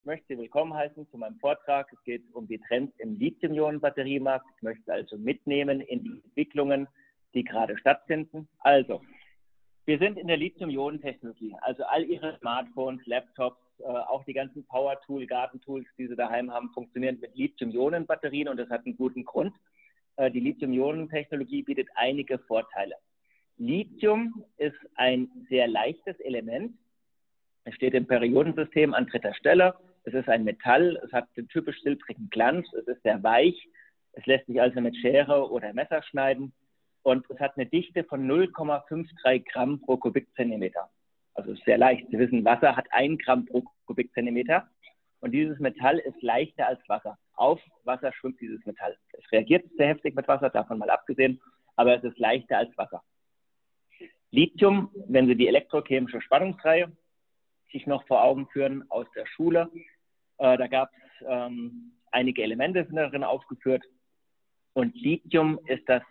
Ich möchte Sie willkommen heißen zu meinem Vortrag. Es geht um die Trends im Lithium-Ionen-Batteriemarkt. Ich möchte also mitnehmen in die Entwicklungen, die gerade stattfinden. Also, wir sind in der Lithium-Ionen-Technologie. Also all Ihre Smartphones, Laptops, auch die ganzen Power-Tool, Gartentools, die Sie daheim haben, funktionieren mit Lithium-Ionen-Batterien und das hat einen guten Grund. Die Lithium-Ionen-Technologie bietet einige Vorteile. Lithium ist ein sehr leichtes Element. Es steht im Periodensystem an 3. Stelle. Es ist ein Metall, es hat den typisch silbrigen Glanz, es ist sehr weich, es lässt sich also mit Schere oder Messer schneiden und es hat eine Dichte von 0,53 Gramm pro Kubikzentimeter. Also es ist sehr leicht. Sie wissen, Wasser hat 1 Gramm pro Kubikzentimeter und dieses Metall ist leichter als Wasser. Auf Wasser schwimmt dieses Metall. Es reagiert sehr heftig mit Wasser, davon mal abgesehen, aber es ist leichter als Wasser. Lithium, wenn Sie die elektrochemische Spannungsreihe sich noch vor Augen führen aus der Schule. Da gab es einige Elemente sind darin aufgeführt und Lithium ist das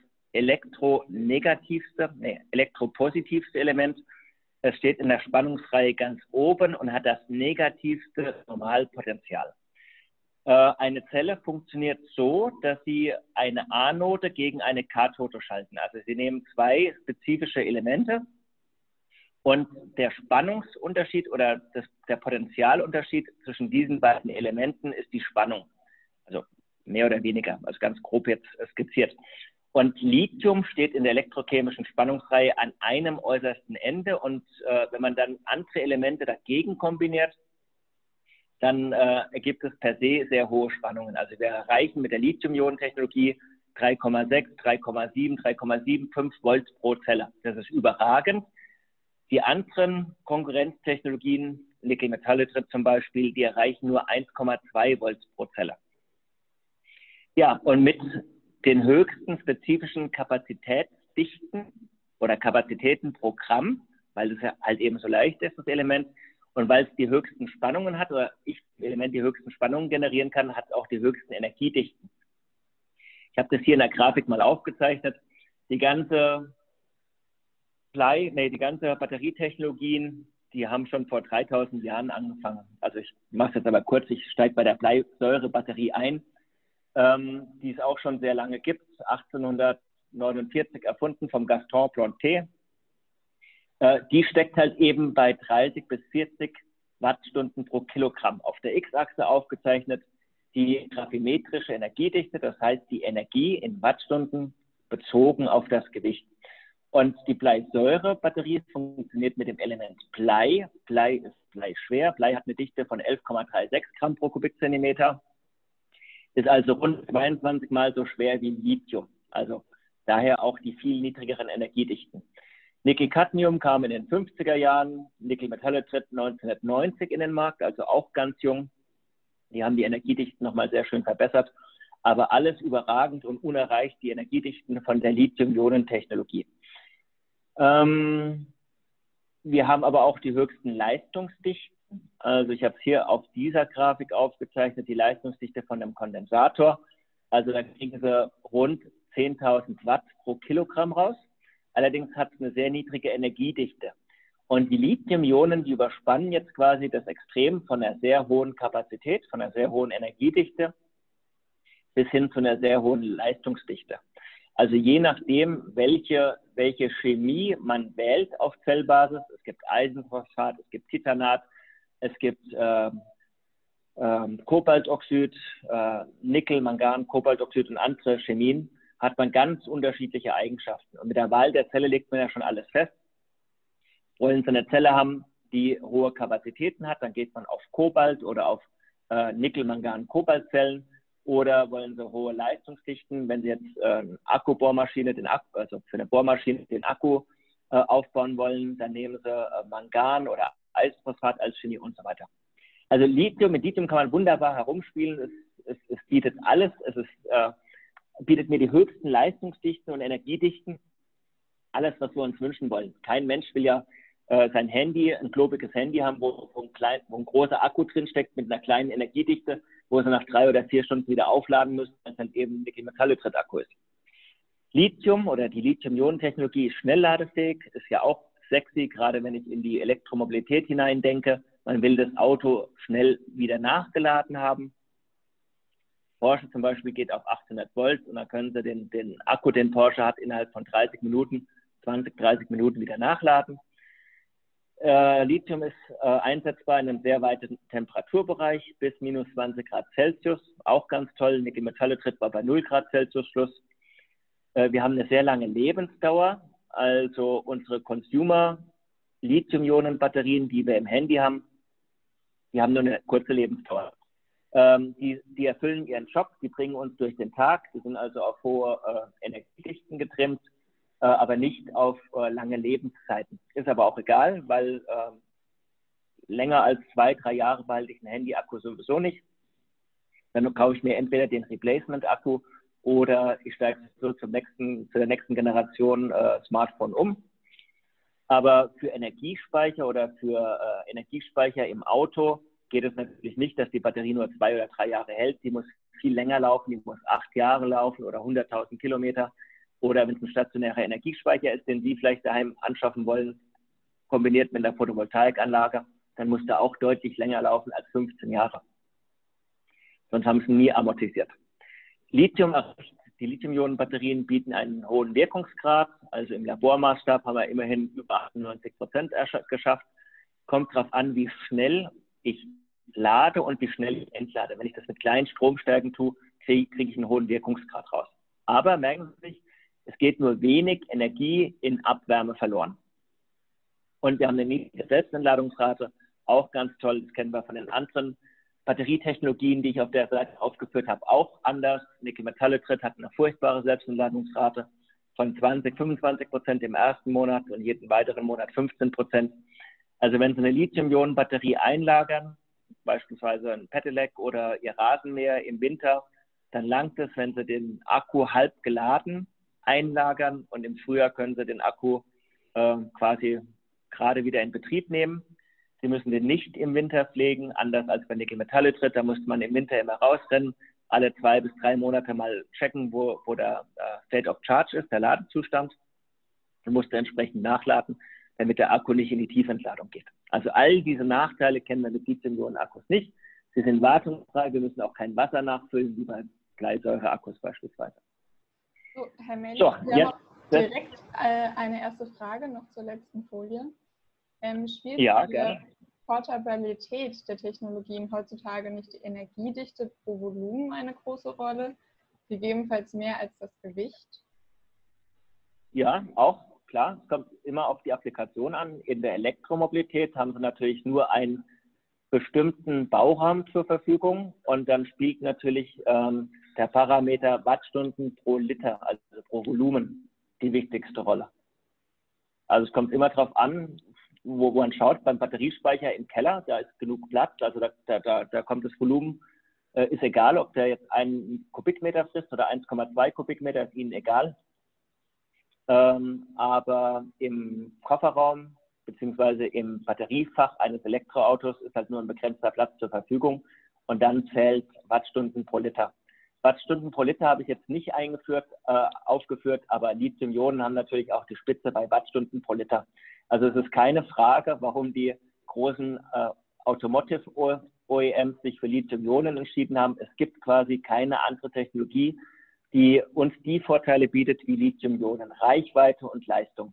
elektropositivste Element. Es steht in der Spannungsreihe ganz oben und hat das negativste Normalpotential. Eine Zelle funktioniert so, dass Sie eine Anode gegen eine Kathode schalten. Also Sie nehmen 2 spezifische Elemente und der Spannungsunterschied oder der Potentialunterschied zwischen diesen beiden Elementen ist die Spannung. Also mehr oder weniger, also ganz grob jetzt skizziert. Und Lithium steht in der elektrochemischen Spannungsreihe an einem äußersten Ende. Und wenn man dann andere Elemente dagegen kombiniert, dann ergibt es per se sehr hohe Spannungen. Also wir erreichen mit der Lithium-Ionen-Technologie 3,6, 3,7, 3,75 Volt pro Zelle. Das ist überragend. Die anderen Konkurrenztechnologien, Nickel-Metallhydrid zum Beispiel, die erreichen nur 1,2 Volt pro Zelle. Ja, und mit den höchsten spezifischen Kapazitätsdichten oder Kapazitäten pro Gramm, weil es ja halt eben so leicht ist, das Element, und weil es die höchsten Spannungen hat, oder das Element die höchsten Spannungen generieren kann, hat es auch die höchsten Energiedichten. Ich habe das hier in der Grafik mal aufgezeichnet. Die ganze Batterietechnologien, die haben schon vor 3000 Jahren angefangen. Also ich mache es jetzt aber kurz, ich steige bei der Bleisäurebatterie ein, die es auch schon sehr lange gibt, 1849 erfunden vom Gaston Plontet. Die steckt halt eben bei 30 bis 40 Wattstunden pro Kilogramm. Auf der X-Achse aufgezeichnet die gravimetrische Energiedichte, das heißt die Energie in Wattstunden bezogen auf das Gewicht. Und die Bleisäurebatterie funktioniert mit dem Element Blei. Blei ist bleischwer. Blei hat eine Dichte von 11,36 Gramm pro Kubikzentimeter. Ist also rund 22 Mal so schwer wie Lithium. Also daher auch die viel niedrigeren Energiedichten. Nickel-Cadmium kam in den 50er Jahren, Nickel-Metallhydrid 1990 in den Markt, also auch ganz jung. Die haben die Energiedichten nochmal sehr schön verbessert. Aber alles überragend und unerreicht die Energiedichten von der Lithium-Ionen-Technologie. Wir haben aber auch die höchsten Leistungsdichten. Also ich habe es hier auf dieser Grafik aufgezeichnet, die Leistungsdichte von einem Kondensator. Also da kriegen Sie rund 10.000 Watt pro Kilogramm raus. Allerdings hat es eine sehr niedrige Energiedichte. Und die Lithium-Ionen, die überspannen jetzt quasi das Extrem von einer sehr hohen Kapazität, von einer sehr hohen Energiedichte bis hin zu einer sehr hohen Leistungsdichte. Also je nachdem, welche Chemie man wählt auf Zellbasis, es gibt Eisenphosphat, es gibt Titanat, es gibt Kobaltoxid, Nickel, Mangan, Kobaltoxid und andere Chemien, hat man ganz unterschiedliche Eigenschaften. Und mit der Wahl der Zelle legt man ja schon alles fest. Wollen Sie eine Zelle haben, die hohe Kapazitäten hat, dann geht man auf Kobalt oder auf Nickel, Mangan, Kobaltzellen. Oder wollen Sie hohe Leistungsdichten, wenn Sie jetzt Akkubohrmaschine, also für eine Bohrmaschine den Akku aufbauen wollen, dann nehmen Sie Mangan oder Eisenphosphat als Chemie und so weiter. Also mit Lithium kann man wunderbar herumspielen. Es bietet alles. Bietet mir die höchsten Leistungsdichten und Energiedichten. Alles, was wir uns wünschen wollen. Kein Mensch will ja sein Handy, ein klobiges Handy haben, wo ein großer Akku drin steckt mit einer kleinen Energiedichte, wo sie nach 3 oder 4 Stunden wieder aufladen müssen, weil es dann eben ein Nickel-Metallhydrid-Akku ist. Lithium oder die Lithium-Ionen-Technologie ist schnellladefähig, ist ja auch sexy, gerade wenn ich in die Elektromobilität hineindenke. Man will das Auto schnell wieder nachgeladen haben. Porsche zum Beispiel geht auf 800 Volt und dann können Sie den Akku, den Porsche hat, innerhalb von 30 Minuten, 20, 30 Minuten wieder nachladen. Lithium ist einsetzbar in einem sehr weiten Temperaturbereich bis minus 20 Grad Celsius. Auch ganz toll. Nickel-Metallothrid war bei 0 Grad Celsius Schluss. Wir haben eine sehr lange Lebensdauer. Also unsere Consumer-Lithium-Ionen-Batterien, die wir im Handy haben, die haben nur eine kurze Lebensdauer. Die erfüllen ihren Job, die bringen uns durch den Tag. Die sind also auf hohe Energiedichten getrimmt, aber nicht auf lange Lebenszeiten. Ist aber auch egal, weil länger als 2, 3 Jahre behalte ich einen Handy-Akku sowieso nicht. Dann kaufe ich mir entweder den Replacement-Akku oder ich steige so zu der nächsten Generation Smartphone um. Aber für Energiespeicher oder für Energiespeicher im Auto geht es natürlich nicht, dass die Batterie nur 2 oder 3 Jahre hält. Die muss viel länger laufen, die muss 8 Jahre laufen oder 100.000 Kilometer. Oder wenn es ein stationärer Energiespeicher ist, den Sie vielleicht daheim anschaffen wollen, kombiniert mit einer Photovoltaikanlage, dann muss der auch deutlich länger laufen als 15 Jahre. Sonst haben sie nie amortisiert. Die Lithium-Ionen-Batterien bieten einen hohen Wirkungsgrad. Also im Labormaßstab haben wir immerhin über 98% geschafft. Kommt darauf an, wie schnell ich lade und wie schnell ich entlade. Wenn ich das mit kleinen Stromstärken tue, kriege ich einen hohen Wirkungsgrad raus. Aber merken Sie sich, es geht nur wenig Energie in Abwärme verloren. Und wir haben eine niedrige Selbstentladungsrate, auch ganz toll. Das kennen wir von den anderen Batterietechnologien, die ich auf der Seite aufgeführt habe, auch anders. Nickel-Metallothrid hat eine furchtbare Selbstentladungsrate von 20, 25% im ersten Monat und jeden weiteren Monat 15%. Also wenn Sie eine Lithium-Ionen-Batterie einlagern, beispielsweise ein Pedelec oder Ihr Rasenmäher im Winter, dann langt es, wenn Sie den Akku halb geladen einlagern und im Frühjahr können Sie den Akku quasi gerade wieder in Betrieb nehmen. Sie müssen den nicht im Winter pflegen, anders als bei Nickel-Metallothrid. Da muss man im Winter immer rausrennen, alle 2 bis 3 Monate mal checken, wo der State of Charge ist, der Ladezustand. Man muss entsprechend nachladen, damit der Akku nicht in die Tiefentladung geht. Also all diese Nachteile kennen wir mit Lithium-Ionen-Akkus nicht. Sie sind wartungsfrei, wir müssen auch kein Wasser nachfüllen, wie bei Bleisäure-Akkus beispielsweise. So, Herr Melich, so, wir haben direkt eine erste Frage noch zur letzten Folie. Spielt die Portabilität der Technologien heutzutage nicht die Energiedichte pro Volumen eine große Rolle, gegebenenfalls mehr als das Gewicht? Ja, auch klar. Es kommt immer auf die Applikation an. In der Elektromobilität haben Sie natürlich nur einen bestimmten Bauraum zur Verfügung und dann spielt natürlich der Parameter Wattstunden pro Liter, also pro Volumen, die wichtigste Rolle. Also es kommt immer darauf an, wo man schaut. Beim Batteriespeicher im Keller, da ist genug Platz, also da kommt das Volumen, ist egal, ob der jetzt 1 Kubikmeter frisst oder 1,2 Kubikmeter, ist Ihnen egal. Aber im Kofferraum beziehungsweise im Batteriefach eines Elektroautos ist halt nur ein begrenzter Platz zur Verfügung und dann zählt Wattstunden pro Liter. Wattstunden pro Liter habe ich jetzt nicht aufgeführt, aber Lithium-Ionen haben natürlich auch die Spitze bei Wattstunden pro Liter. Also es ist keine Frage, warum die großen Automotive-OEMs sich für Lithium-Ionen entschieden haben. Es gibt quasi keine andere Technologie, die uns die Vorteile bietet wie Lithium-Ionen, Reichweite und Leistung.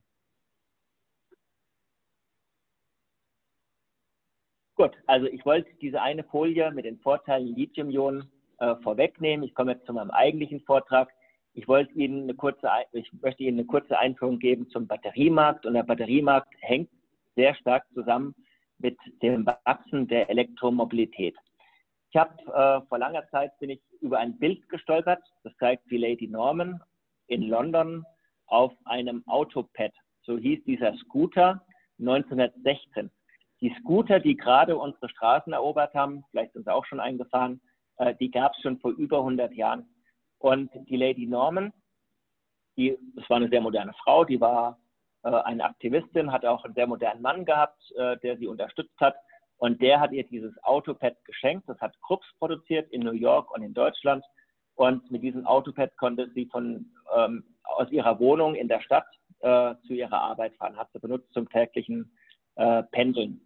Gut, also ich wollte diese eine Folie mit den Vorteilen Lithium-Ionen vorwegnehmen. Ich komme jetzt zu meinem eigentlichen Vortrag. Ich möchte Ihnen eine kurze Einführung geben zum Batteriemarkt. Und der Batteriemarkt hängt sehr stark zusammen mit dem Wachsen der Elektromobilität. Ich habe vor langer Zeit bin ich über ein Bild gestolpert. Das zeigt die Lady Norman in London auf einem Autopad. So hieß dieser Scooter 1916. Die Scooter, die gerade unsere Straßen erobert haben, vielleicht sind sie auch schon eingefahren, die gab es schon vor über 100 Jahren. Und die Lady Norman, das war eine sehr moderne Frau, die war eine Aktivistin, hat auch einen sehr modernen Mann gehabt, der sie unterstützt hat. Und der hat ihr dieses Autopad geschenkt. Das hat Krups produziert in New York und in Deutschland. Und mit diesem Autopad konnte sie aus ihrer Wohnung in der Stadt zu ihrer Arbeit fahren, hat sie benutzt zum täglichen Pendeln.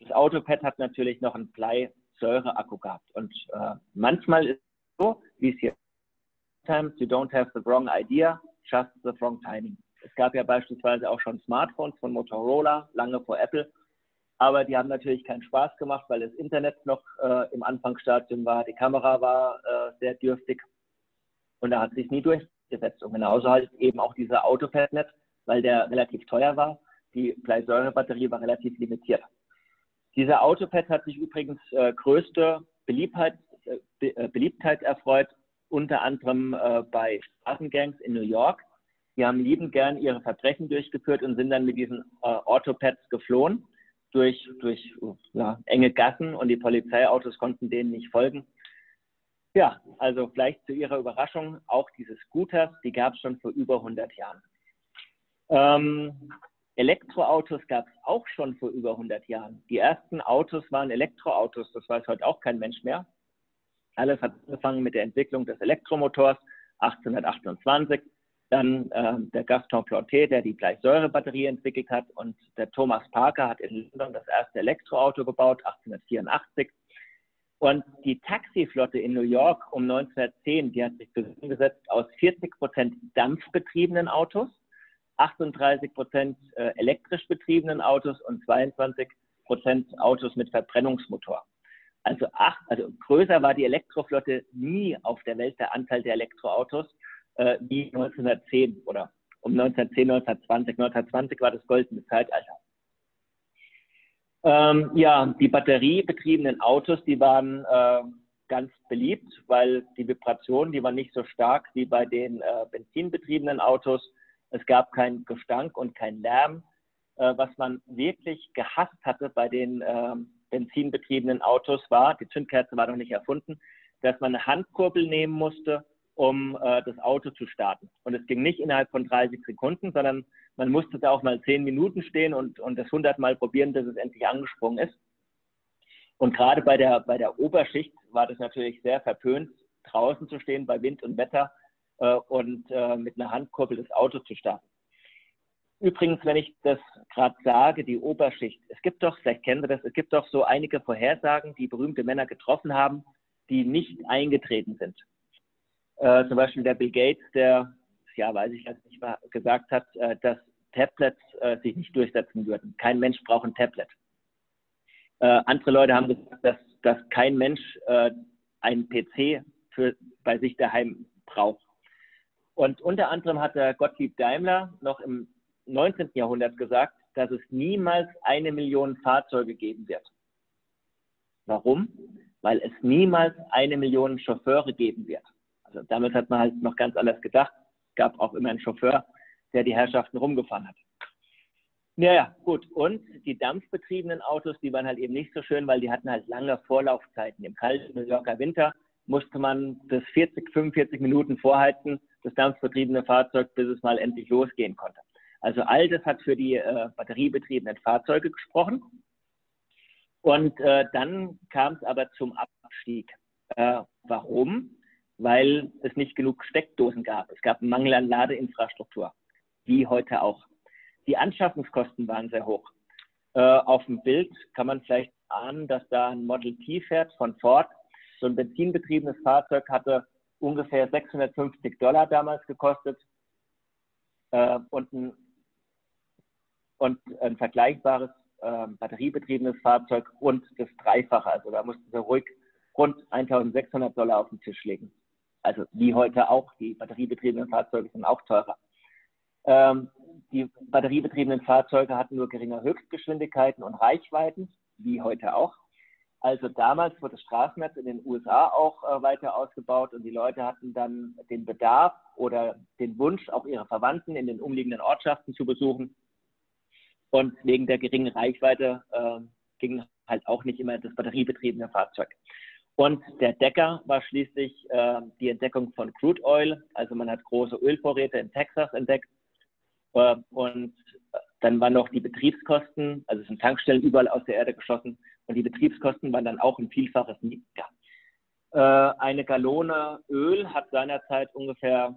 Das Autopad hat natürlich noch einen Bleisäureakku gehabt. Und manchmal ist es so, wie es hier sometimes you don't have the wrong idea, just the wrong timing. Es gab ja beispielsweise auch schon Smartphones von Motorola, lange vor Apple. Aber die haben natürlich keinen Spaß gemacht, weil das Internet noch im Anfangsstadium war. Die Kamera war sehr dürftig und da hat sich nie durchgesetzt. Und genauso halt eben auch dieser Autopad-Net, weil der relativ teuer war. Die Bleisäurebatterie war relativ limitiert. Dieser Autopad hat sich übrigens größte Beliebtheit erfreut, unter anderem bei Straßengangs in New York. Die haben liebend gern ihre Verbrechen durchgeführt und sind dann mit diesen Autopads geflohen durch enge Gassen und die Polizeiautos konnten denen nicht folgen. Ja, also vielleicht zu Ihrer Überraschung, auch diese Scooters, die gab es schon vor über 100 Jahren. Elektroautos gab es auch schon vor über 100 Jahren. Die ersten Autos waren Elektroautos, das weiß heute auch kein Mensch mehr. Alles hat angefangen mit der Entwicklung des Elektromotors 1828. Dann der Gaston Planté, der die Bleisäurebatterie entwickelt hat, und der Thomas Parker hat in London das erste Elektroauto gebaut, 1884. Und die Taxiflotte in New York um 1910, die hat sich zusammengesetzt aus 40% dampfbetriebenen Autos, 38% elektrisch betriebenen Autos und 22% Autos mit Verbrennungsmotor. Also größer war die Elektroflotte nie auf der Welt, der Anteil der Elektroautos, wie 1910 oder um 1910, 1920. 1920 war das goldene Zeitalter. Ja, die batteriebetriebenen Autos, die waren ganz beliebt, weil die Vibration, die war nicht so stark wie bei den benzinbetriebenen Autos. Es gab keinen Gestank und keinen Lärm. Was man wirklich gehasst hatte bei den benzinbetriebenen Autos war, die Zündkerze war noch nicht erfunden, dass man eine Handkurbel nehmen musste, um das Auto zu starten. Und es ging nicht innerhalb von 30 Sekunden, sondern man musste da auch mal 10 Minuten stehen und das 100 Mal probieren, bis es endlich angesprungen ist. Und gerade bei der Oberschicht war das natürlich sehr verpönt, draußen zu stehen bei Wind und Wetter und mit einer Handkurbel das Auto zu starten. Übrigens, wenn ich das gerade sage, die Oberschicht, es gibt doch, vielleicht kennen Sie das, es gibt doch so einige Vorhersagen, die berühmte Männer getroffen haben, die nicht eingetreten sind. Zum Beispiel der Bill Gates, der, ja, weiß ich jetzt nicht mal, gesagt hat, dass Tablets sich nicht durchsetzen würden. Kein Mensch braucht ein Tablet. Andere Leute haben gesagt, dass kein Mensch einen PC bei sich daheim braucht. Und unter anderem hat der Gottlieb Daimler noch im 19. Jahrhundert gesagt, dass es niemals 1 Million Fahrzeuge geben wird. Warum? Weil es niemals 1 Million Chauffeure geben wird. Also damals hat man halt noch ganz anders gedacht. Es gab auch immer einen Chauffeur, der die Herrschaften rumgefahren hat. Naja, gut. Und die dampfbetriebenen Autos, die waren halt eben nicht so schön, weil die hatten halt lange Vorlaufzeiten. Im kalten New Yorker Winter musste man das 40, 45 Minuten vorheizen, das dampfbetriebene Fahrzeug, bis es mal endlich losgehen konnte. Also all das hat für die batteriebetriebenen Fahrzeuge gesprochen. Und dann kam es aber zum Abstieg. Warum? Weil es nicht genug Steckdosen gab. Es gab einen Mangel an Ladeinfrastruktur, wie heute auch. Die Anschaffungskosten waren sehr hoch. Auf dem Bild kann man vielleicht ahnen, dass da ein Model T fährt von Ford. So ein benzinbetriebenes Fahrzeug hatte ungefähr $650 damals gekostet. Und ein vergleichbares batteriebetriebenes Fahrzeug rund das Dreifache. Also da mussten sie ruhig rund $1.600 auf den Tisch legen. Also wie heute auch, die batteriebetriebenen Fahrzeuge sind auch teurer. Die batteriebetriebenen Fahrzeuge hatten nur geringe Höchstgeschwindigkeiten und Reichweiten, wie heute auch. Also damals wurde das Straßennetz in den USA auch weiter ausgebaut und die Leute hatten dann den Bedarf oder den Wunsch, auch ihre Verwandten in den umliegenden Ortschaften zu besuchen. Und wegen der geringen Reichweite ging halt auch nicht immer das batteriebetriebene Fahrzeug. Und der Decker war schließlich die Entdeckung von Crude Oil. Also man hat große Ölvorräte in Texas entdeckt. Und dann waren noch die Betriebskosten, also es sind Tankstellen überall aus der Erde geschossen. Und die Betriebskosten waren dann auch ein Vielfaches niedriger. Eine Gallone Öl hat seinerzeit ungefähr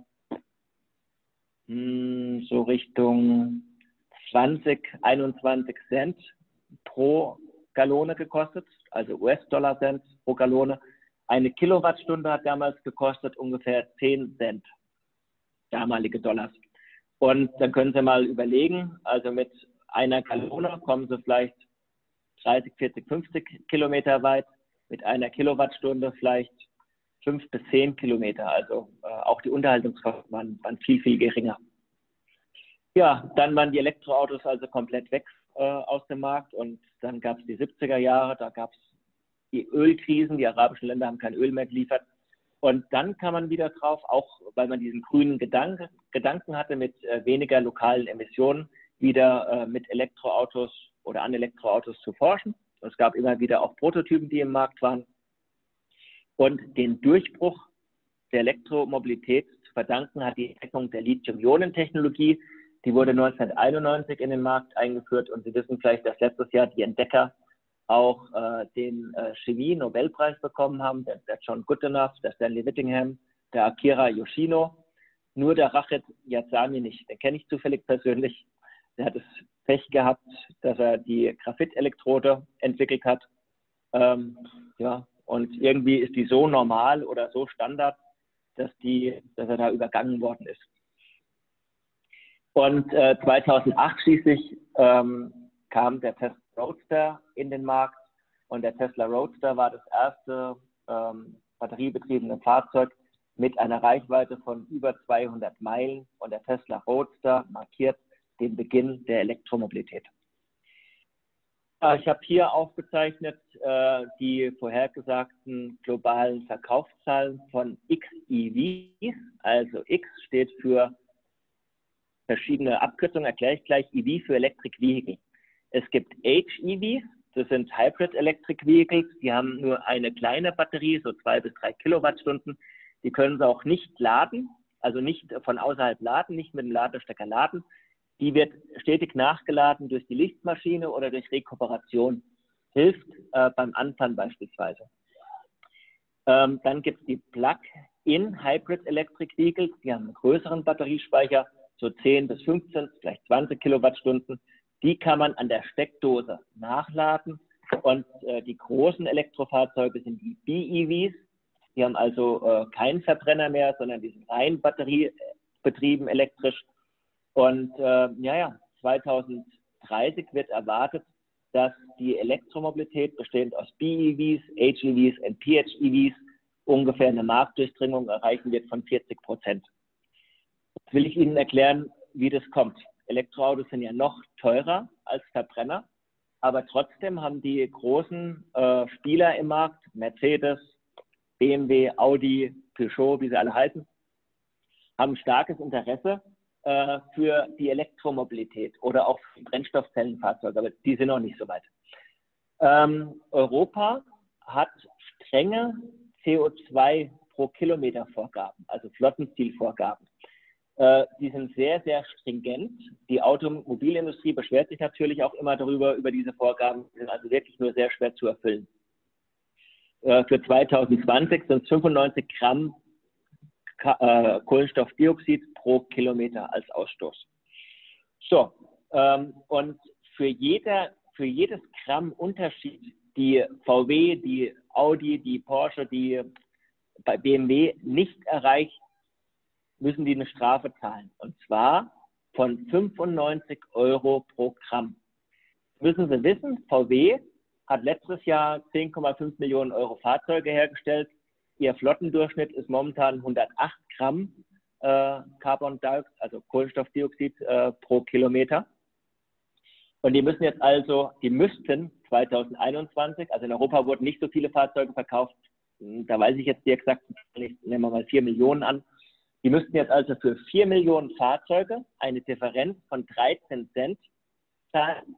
so Richtung 20, 21 Cent pro Gallone gekostet, also US-Dollar-Cent pro Gallone. Eine Kilowattstunde hat damals gekostet ungefähr 10 Cent, damalige Dollars. Und dann können Sie mal überlegen, also mit einer Gallone kommen Sie vielleicht 30, 40, 50 Kilometer weit, mit einer Kilowattstunde vielleicht 5 bis 10 Kilometer. Also auch die Unterhaltungskosten waren viel, viel geringer. Ja, dann waren die Elektroautos also komplett weg aus dem Markt und dann gab es die 70er Jahre, da gab es die Ölkrisen, die arabischen Länder haben kein Öl mehr geliefert. Und dann kam man wieder drauf, auch weil man diesen grünen Gedanken hatte mit weniger lokalen Emissionen, wieder mit Elektroautos oder an Elektroautos zu forschen. Und es gab immer wieder auch Prototypen, die im Markt waren. Und den Durchbruch der Elektromobilität zu verdanken hat die Entdeckung der Lithium-Ionen-Technologie. Die wurde 1991 in den Markt eingeführt und Sie wissen vielleicht, dass letztes Jahr die Entdecker auch den Chemie-Nobelpreis bekommen haben, der John Goodenough, der Stanley Whittingham, der Akira Yoshino. Nur der Rachet Yazami nicht. Den kenne ich zufällig persönlich. Der hat das Pech gehabt, dass er die Graphit-Elektrode entwickelt hat. Ja, und irgendwie ist die so normal oder so Standard, dass er da übergangen worden ist. Und 2008 schließlich kam der Tesla Roadster in den Markt und der Tesla Roadster war das erste batteriebetriebene Fahrzeug mit einer Reichweite von über 200 Meilen und der Tesla Roadster markiert den Beginn der Elektromobilität. Ich habe hier aufgezeichnet die vorhergesagten globalen Verkaufszahlen von XEVs, also X steht für verschiedene Abkürzungen, erkläre ich gleich, EV für Electric Vehicle. Es gibt HEVs, das sind Hybrid Electric Vehicles, die haben nur eine kleine Batterie, so 2 bis 3 Kilowattstunden. Die können Sie auch nicht laden, also nicht von außerhalb laden, nicht mit dem Ladestecker laden. Die wird stetig nachgeladen durch die Lichtmaschine oder durch Rekuperation. Hilft beim Anfahren beispielsweise. Dann gibt es die Plug-in Hybrid Electric Vehicles, die haben einen größeren Batteriespeicher, so 10 bis 15, vielleicht 20 Kilowattstunden. Die kann man an der Steckdose nachladen. Und die großen Elektrofahrzeuge sind die BEVs. Die haben also keinen Verbrenner mehr, sondern die sind rein batteriebetrieben elektrisch. Und 2030 wird erwartet, dass die Elektromobilität bestehend aus BEVs, HEVs und PHEVs ungefähr eine Marktdurchdringung erreichen wird von 40%. Jetzt will ich Ihnen erklären, wie das kommt. Elektroautos sind ja noch teurer als Verbrenner, aber trotzdem haben die großen Spieler im Markt, Mercedes, BMW, Audi, Peugeot, wie sie alle heißen, haben starkes Interesse für die Elektromobilität oder auch für Brennstoffzellenfahrzeuge, aber die sind noch nicht so weit. Europa hat strenge CO2 pro Kilometer Vorgaben, also Flottenzielvorgaben. Die sind sehr, sehr stringent. Die Automobilindustrie beschwert sich natürlich auch immer darüber, über diese Vorgaben, die sind also wirklich nur sehr schwer zu erfüllen. Für 2020 sind es 95 Gramm Kohlenstoffdioxid pro Kilometer als Ausstoß. So, und für jedes Gramm Unterschied, die VW, die Audi, die Porsche, die bei BMW nicht erreicht, müssen die eine Strafe zahlen. Und zwar von 95 € pro Gramm. Müssen Sie wissen, VW hat letztes Jahr 10,5 Millionen € Fahrzeuge hergestellt. Ihr Flottendurchschnitt ist momentan 108 Gramm Carbon Dioxid, also Kohlenstoffdioxid pro Kilometer. Und die müssten 2021, also in Europa wurden nicht so viele Fahrzeuge verkauft, da weiß ich jetzt die exakten, nehmen wir mal 4 Millionen an. Die müssten jetzt also für 4 Millionen Fahrzeuge eine Differenz von 13 Cent zahlen.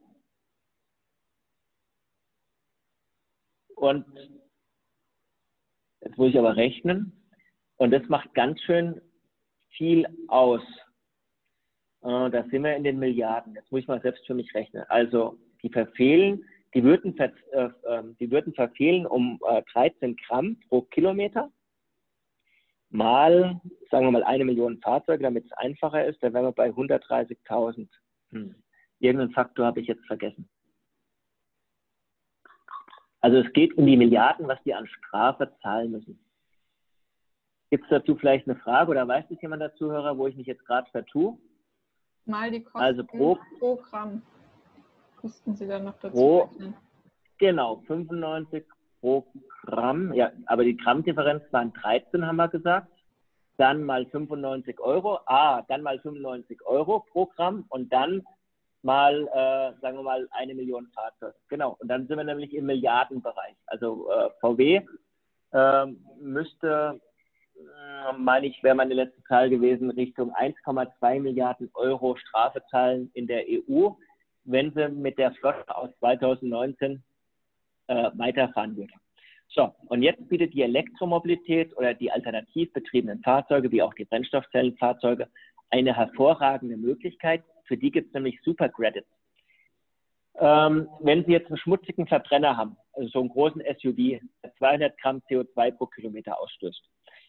Und jetzt muss ich aber rechnen. Und das macht ganz schön viel aus. Da sind wir in den Milliarden. Jetzt muss ich mal selbst für mich rechnen. Also die würden verfehlen um 13 Gramm pro Kilometer mal, sagen wir mal, 1 Million Fahrzeuge, damit es einfacher ist. Da wären wir bei 130.000. Irgendeinen Faktor habe ich jetzt vergessen. Also es geht um die Milliarden, was die an Strafe zahlen müssen. Gibt es dazu vielleicht eine Frage oder weiß das jemand der Zuhörer, wo ich mich jetzt gerade vertue? Mal die Kosten also pro Gramm. Müssten Sie dann noch dazu rechnen? Genau, 95 pro Gramm. Ja, aber die Grammdifferenz waren 13, haben wir gesagt. Dann mal 95 Euro. Dann mal 95 Euro pro Gramm und dann mal, sagen wir mal, 1 Million Fahrzeuge. Genau, und dann sind wir nämlich im Milliardenbereich. Also VW müsste, meine ich, wäre meine letzte Zahl gewesen, Richtung 1,2 Milliarden Euro Strafe zahlen in der EU, wenn sie mit der Flotte aus 2019 weiterfahren würde. So, und jetzt bietet die Elektromobilität oder die alternativ betriebenen Fahrzeuge, wie auch die Brennstoffzellenfahrzeuge, eine hervorragende Möglichkeit. Für die gibt es nämlich Supercredits. Wenn Sie jetzt einen schmutzigen Verbrenner haben, also so einen großen SUV, der 200 Gramm CO2 pro Kilometer ausstößt,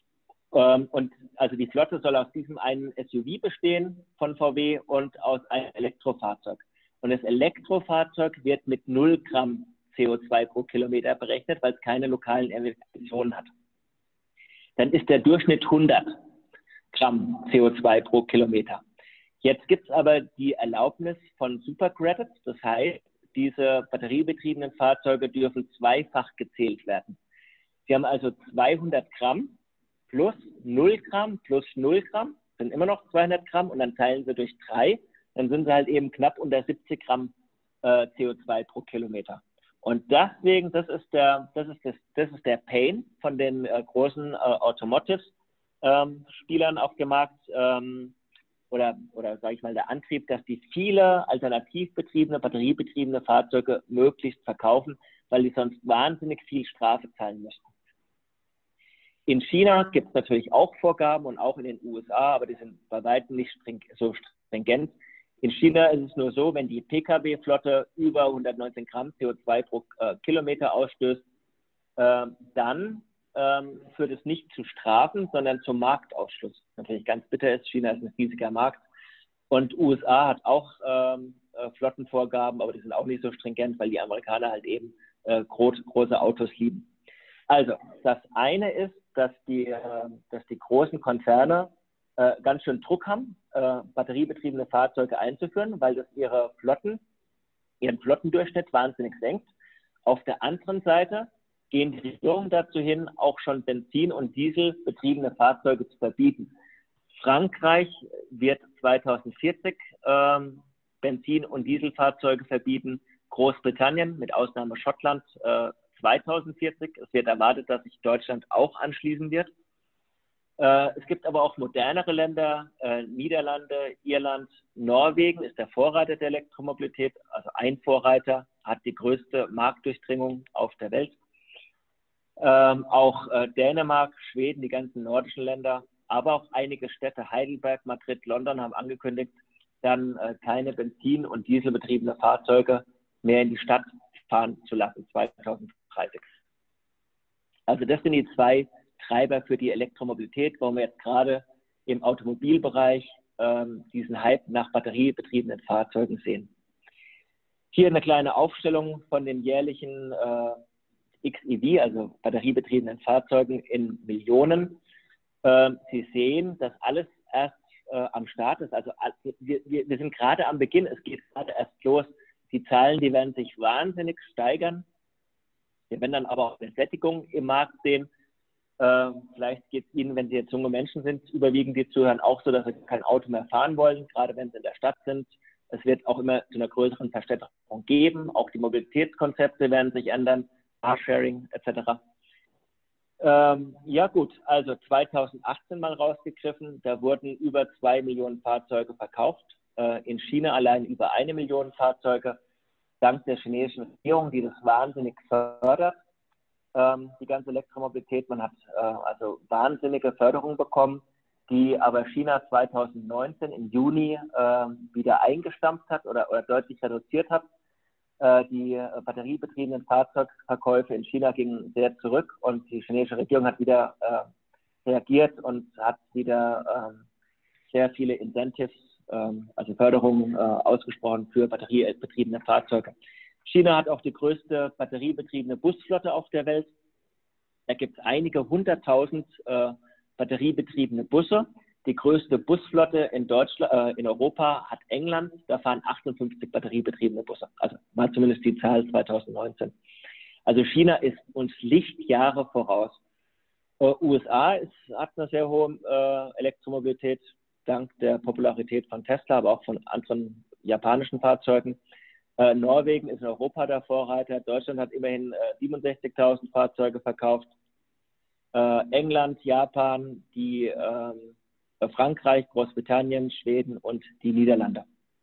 und also die Flotte soll aus diesem einen SUV bestehen von VW und aus einem Elektrofahrzeug. Und das Elektrofahrzeug wird mit 0 Gramm CO2 pro Kilometer berechnet, weil es keine lokalen Emissionen hat. Dann ist der Durchschnitt 100 Gramm CO2 pro Kilometer. Jetzt gibt es aber die Erlaubnis von Supercredits, das heißt, diese batteriebetriebenen Fahrzeuge dürfen zweifach gezählt werden. Sie haben also 200 Gramm plus 0 Gramm plus 0 Gramm, sind immer noch 200 Gramm und dann teilen sie durch 3, dann sind sie halt eben knapp unter 70 Gramm CO2 pro Kilometer. Und deswegen, das ist der Pain von den großen Automotive-Spielern auf dem Markt, oder sage ich mal der Antrieb, dass die viele alternativ betriebene, batteriebetriebene Fahrzeuge möglichst verkaufen, weil die sonst wahnsinnig viel Strafe zahlen müssen. In China gibt es natürlich auch Vorgaben und auch in den USA, aber die sind bei weitem nicht so stringent. In China ist es nur so, wenn die Pkw-Flotte über 119 Gramm CO2 pro Kilometer ausstößt, dann führt es nicht zu Strafen, sondern zum Marktausschluss. Natürlich ganz bitter ist, China ist ein riesiger Markt. Und USA hat auch Flottenvorgaben, aber die sind auch nicht so stringent, weil die Amerikaner halt eben große Autos lieben. Also, das eine ist, dass die großen Konzerne ganz schön Druck haben, batteriebetriebene Fahrzeuge einzuführen, weil das ihren Flottendurchschnitt wahnsinnig senkt. Auf der anderen Seite gehen die Regierungen dazu hin, auch schon Benzin- und Dieselbetriebene Fahrzeuge zu verbieten. Frankreich wird 2040 Benzin- und Dieselfahrzeuge verbieten, Großbritannien mit Ausnahme Schottland 2040. Es wird erwartet, dass sich Deutschland auch anschließen wird. Es gibt aber auch modernere Länder, Niederlande, Irland, Norwegen ist der Vorreiter der Elektromobilität, also ein Vorreiter, hat die größte Marktdurchdringung auf der Welt. Auch Dänemark, Schweden, die ganzen nordischen Länder, aber auch einige Städte, Heidelberg, Madrid, London, haben angekündigt, dann keine Benzin- und Dieselbetriebene Fahrzeuge mehr in die Stadt fahren zu lassen, 2030. Also das sind die zwei Treiber für die Elektromobilität, wo wir jetzt gerade im Automobilbereich diesen Hype nach batteriebetriebenen Fahrzeugen sehen. Hier eine kleine Aufstellung von den jährlichen XEV, also batteriebetriebenen Fahrzeugen in Millionen. Sie sehen, dass alles erst am Start ist. Also wir sind gerade am Beginn, es geht gerade erst los. Die Zahlen, die werden sich wahnsinnig steigern. Wir werden dann aber auch eine Sättigung im Markt sehen. Vielleicht geht es Ihnen, wenn Sie jetzt junge Menschen sind, überwiegend die zuhören, auch so, dass Sie kein Auto mehr fahren wollen, gerade wenn Sie in der Stadt sind. Es wird auch immer zu einer größeren Verstädterung geben. Auch die Mobilitätskonzepte werden sich ändern, Carsharing etc. Ja gut, also 2018 mal rausgegriffen, da wurden über 2 Millionen Fahrzeuge verkauft. In China allein über 1 Million Fahrzeuge, dank der chinesischen Regierung, die das wahnsinnig fördert. Die ganze Elektromobilität, man hat also wahnsinnige Förderung bekommen, die aber China 2019 im Juni wieder eingestampft hat oder deutlich reduziert hat. Die batteriebetriebenen Fahrzeugverkäufe in China gingen sehr zurück und die chinesische Regierung hat wieder reagiert und hat wieder sehr viele Incentives, also Förderungen ausgesprochen für batteriebetriebene Fahrzeuge. China hat auch die größte batteriebetriebene Busflotte auf der Welt. Da gibt es einige 100.000 batteriebetriebene Busse. Die größte Busflotte in Deutschland, in Europa hat England. Da fahren 58 batteriebetriebene Busse. Also war zumindest die Zahl 2019. Also China ist uns Lichtjahre voraus. USA hat eine sehr hohe Elektromobilität dank der Popularität von Tesla, aber auch von anderen japanischen Fahrzeugen. Norwegen ist in Europa der Vorreiter. Deutschland hat immerhin 67.000 Fahrzeuge verkauft. England, Japan, Frankreich, Großbritannien, Schweden und die Niederlande.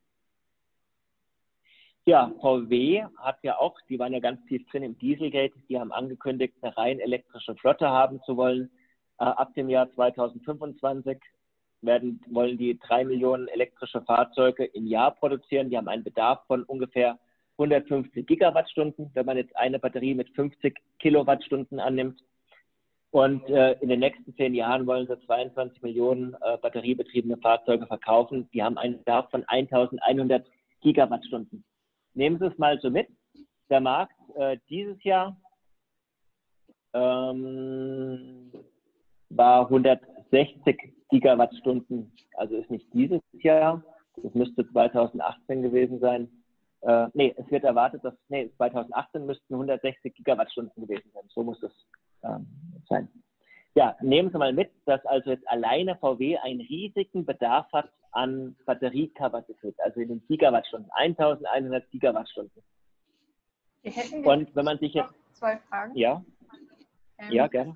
Ja, VW hat ja auch, die waren ja ganz tief drin im Dieselgate, die haben angekündigt, eine rein elektrische Flotte haben zu wollen. Ab dem Jahr 2025 wollen die 3 Millionen elektrische Fahrzeuge im Jahr produzieren. Die haben einen Bedarf von ungefähr 150 Gigawattstunden, wenn man jetzt eine Batterie mit 50 Kilowattstunden annimmt. Und in den nächsten 10 Jahren wollen sie 22 Millionen batteriebetriebene Fahrzeuge verkaufen. Die haben einen Bedarf von 1.100 Gigawattstunden. Nehmen Sie es mal so mit. Der Markt dieses Jahr war 160 Gigawattstunden. Also ist nicht dieses Jahr. Das müsste 2018 gewesen sein. Es wird erwartet, 2018 müssten 160 Gigawattstunden gewesen sein. So muss es sein. Ja, nehmen Sie mal mit, dass also jetzt alleine VW einen riesigen Bedarf hat an Batteriekapazität, also in den Gigawattstunden, 1.100 Gigawattstunden. Und wenn man sich jetzt... Zwei Fragen. Ja, ja, gerne.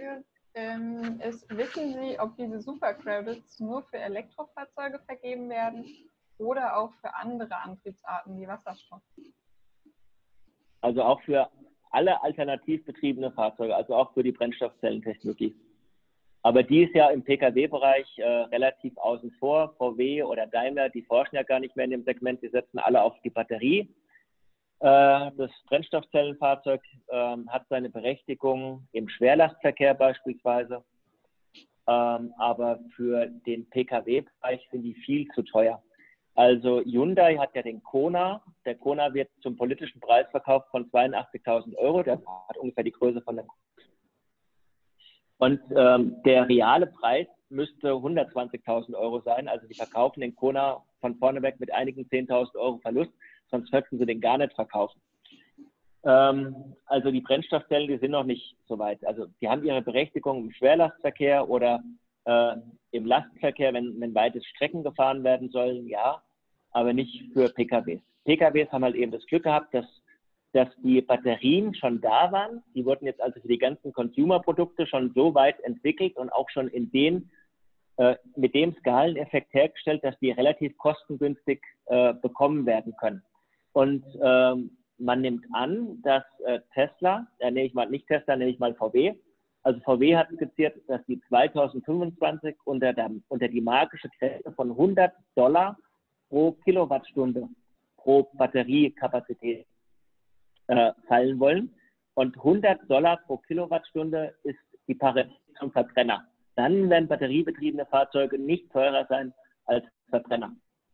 Wissen Sie, ob diese Supercredits nur für Elektrofahrzeuge vergeben werden oder auch für andere Antriebsarten wie Wasserstoff? Also auch für alle alternativ betriebene Fahrzeuge, also auch für die Brennstoffzellentechnologie. Aber die ist ja im Pkw-Bereich relativ außen vor. VW oder Daimler, die forschen ja gar nicht mehr in dem Segment, die setzen alle auf die Batterie. Das Brennstoffzellenfahrzeug hat seine Berechtigung im Schwerlastverkehr beispielsweise. Aber für den Pkw-Bereich sind die viel zu teuer. Also Hyundai hat ja den Kona. Der Kona wird zum politischen Preis verkauft von 82.000 Euro. Der hat ungefähr die Größe von der. Und der reale Preis müsste 120.000 Euro sein. Also die verkaufen den Kona von vorne weg mit einigen 10.000 Euro Verlust. Sonst könnten sie den gar nicht verkaufen. Also die Brennstoffzellen, die sind noch nicht so weit. Also die haben ihre Berechtigung im Schwerlastverkehr oder im Lastverkehr, wenn weite Strecken gefahren werden sollen, ja, aber nicht für PKWs. PKWs haben halt eben das Glück gehabt, dass die Batterien schon da waren. Die wurden jetzt also für die ganzen Consumer-Produkte schon so weit entwickelt und auch schon mit dem Skaleneffekt hergestellt, dass die relativ kostengünstig bekommen werden können. Und man nimmt an, dass Tesla, nehme ich mal VW, also VW hat skizziert, dass die 2025 unter die magische Grenze von $100 pro Kilowattstunde pro Batteriekapazität fallen wollen. Und $100 pro Kilowattstunde ist die Parität zum Verbrenner. Dann werden batteriebetriebene Fahrzeuge nicht teurer sein als Verbrenner.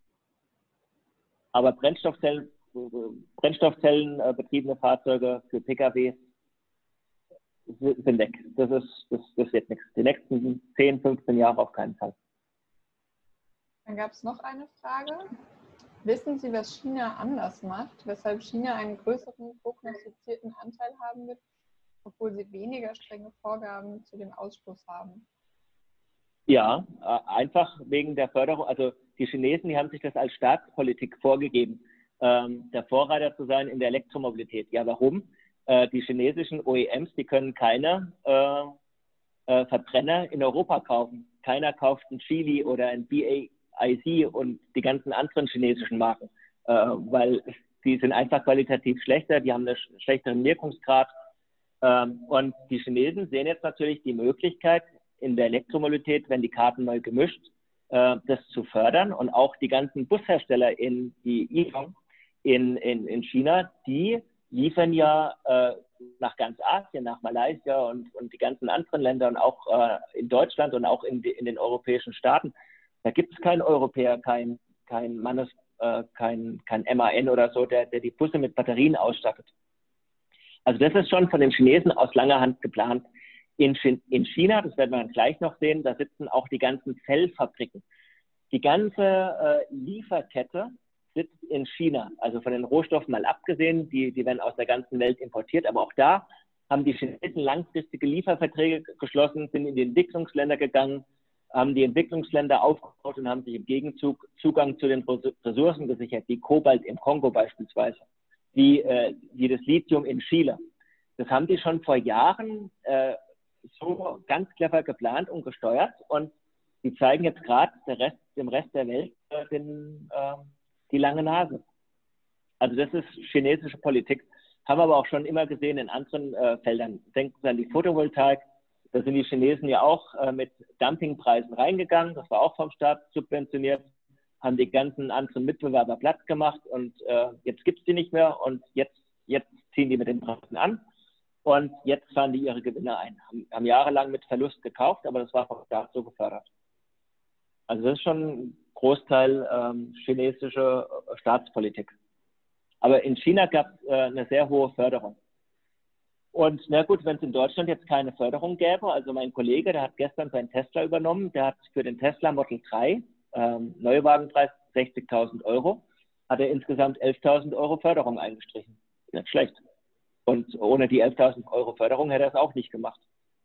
Aber Brennstoffzellenbetriebene Fahrzeuge für PKWs sind weg. Das wird nichts. Die nächsten 10, 15 Jahre auf keinen Fall. Dann gab es noch eine Frage. Wissen Sie, was China anders macht, weshalb China einen größeren prognostizierten Anteil haben wird, obwohl sie weniger strenge Vorgaben zu dem Ausstoß haben? Ja, einfach wegen der Förderung. Also die Chinesen, die haben sich das als Staatspolitik vorgegeben, der Vorreiter zu sein in der Elektromobilität. Ja, warum? Die chinesischen OEMs, die können keine Verbrenner in Europa kaufen. Keiner kauft einen Geely oder ein BAIC und die ganzen anderen chinesischen Marken, weil die sind einfach qualitativ schlechter, die haben einen schlechteren Wirkungsgrad. Und die Chinesen sehen jetzt natürlich die Möglichkeit in der Elektromobilität, wenn die Karten neu gemischt, das zu fördern. Und auch die ganzen Bushersteller in China, die liefern ja nach ganz Asien, nach Malaysia und die ganzen anderen Länder und auch in Deutschland und auch in den europäischen Staaten. Da gibt es keinen Europäer, kein kein MAN oder so, der die Busse mit Batterien ausstattet. Also das ist schon von den Chinesen aus langer Hand geplant. In China, das werden wir dann gleich noch sehen, da sitzen auch die ganzen Zellfabriken. Die ganze Lieferkette sitzt in China, also von den Rohstoffen mal abgesehen, die werden aus der ganzen Welt importiert, aber auch da haben die Chinesen langfristige Lieferverträge geschlossen, sind in die Entwicklungsländer gegangen, haben die Entwicklungsländer aufgebaut und haben sich im Gegenzug Zugang zu den Ressourcen gesichert, wie Kobalt im Kongo beispielsweise, wie das Lithium in Chile. Das haben die schon vor Jahren so ganz clever geplant und gesteuert und die zeigen jetzt gerade dem Rest der Welt die lange Nase. Also das ist chinesische Politik. Haben wir aber auch schon immer gesehen in anderen Feldern. Denken Sie an die Photovoltaik. Da sind die Chinesen ja auch mit Dumpingpreisen reingegangen. Das war auch vom Staat subventioniert. Haben die ganzen anderen Mitbewerber platt gemacht und jetzt gibt es die nicht mehr und jetzt ziehen die mit den Preisen an und jetzt fahren die ihre Gewinne ein. Haben jahrelang mit Verlust gekauft, aber das war vom Staat so gefördert. Also das ist schon ein Großteil chinesische Staatspolitik. Aber in China gab es eine sehr hohe Förderung. Und na gut, wenn es in Deutschland jetzt keine Förderung gäbe, also mein Kollege, der hat gestern seinen Tesla übernommen, der hat für den Tesla Model 3, Neuwagenpreis 60.000 Euro, hat er insgesamt 11.000 Euro Förderung eingestrichen. Nicht schlecht. Und ohne die 11.000 Euro Förderung hätte er es auch nicht gemacht.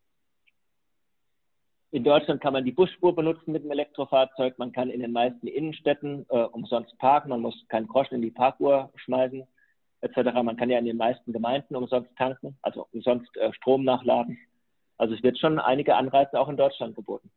In Deutschland kann man die Busspur benutzen mit dem Elektrofahrzeug. Man kann in den meisten Innenstädten umsonst parken. Man muss keinen Groschen in die Parkuhr schmeißen, etc. Man kann ja in den meisten Gemeinden umsonst tanken, also umsonst Strom nachladen. Also es wird schon einige Anreize auch in Deutschland geboten.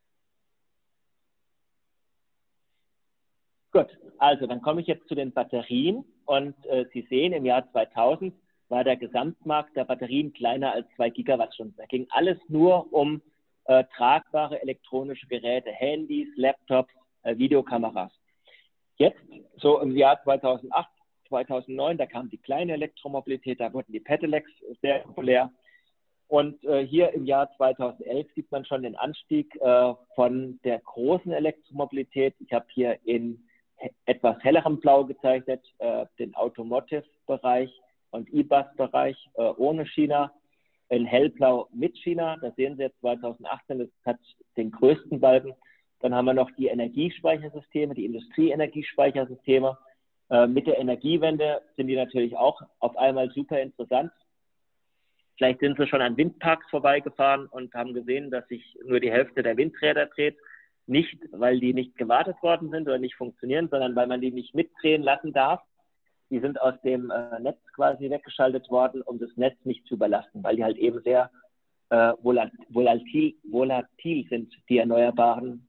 Gut, also dann komme ich jetzt zu den Batterien. Und Sie sehen, im Jahr 2000 war der Gesamtmarkt der Batterien kleiner als 2 Gigawattstunden. Da ging alles nur um tragbare elektronische Geräte, Handys, Laptops, Videokameras. Jetzt, so im Jahr 2008, 2009, da kam die kleine Elektromobilität, da wurden die Pedelecs sehr populär. Und hier im Jahr 2011 sieht man schon den Anstieg von der großen Elektromobilität. Ich habe hier in etwas hellerem Blau gezeichnet den Automotive-Bereich und E-Bus-Bereich ohne China. In hellblau mit China, da sehen Sie jetzt 2018, das hat den größten Balken. Dann haben wir noch die Energiespeichersysteme, die Industrieenergiespeichersysteme. Mit der Energiewende sind die natürlich auch auf einmal super interessant. Vielleicht sind Sie schon an Windparks vorbeigefahren und haben gesehen, dass sich nur die Hälfte der Windräder dreht. Nicht, weil die nicht gewartet worden sind oder nicht funktionieren, sondern weil man die nicht mitdrehen lassen darf. Die sind aus dem Netz quasi weggeschaltet worden, um das Netz nicht zu überlasten, weil die halt eben sehr volatil sind, die erneuerbaren,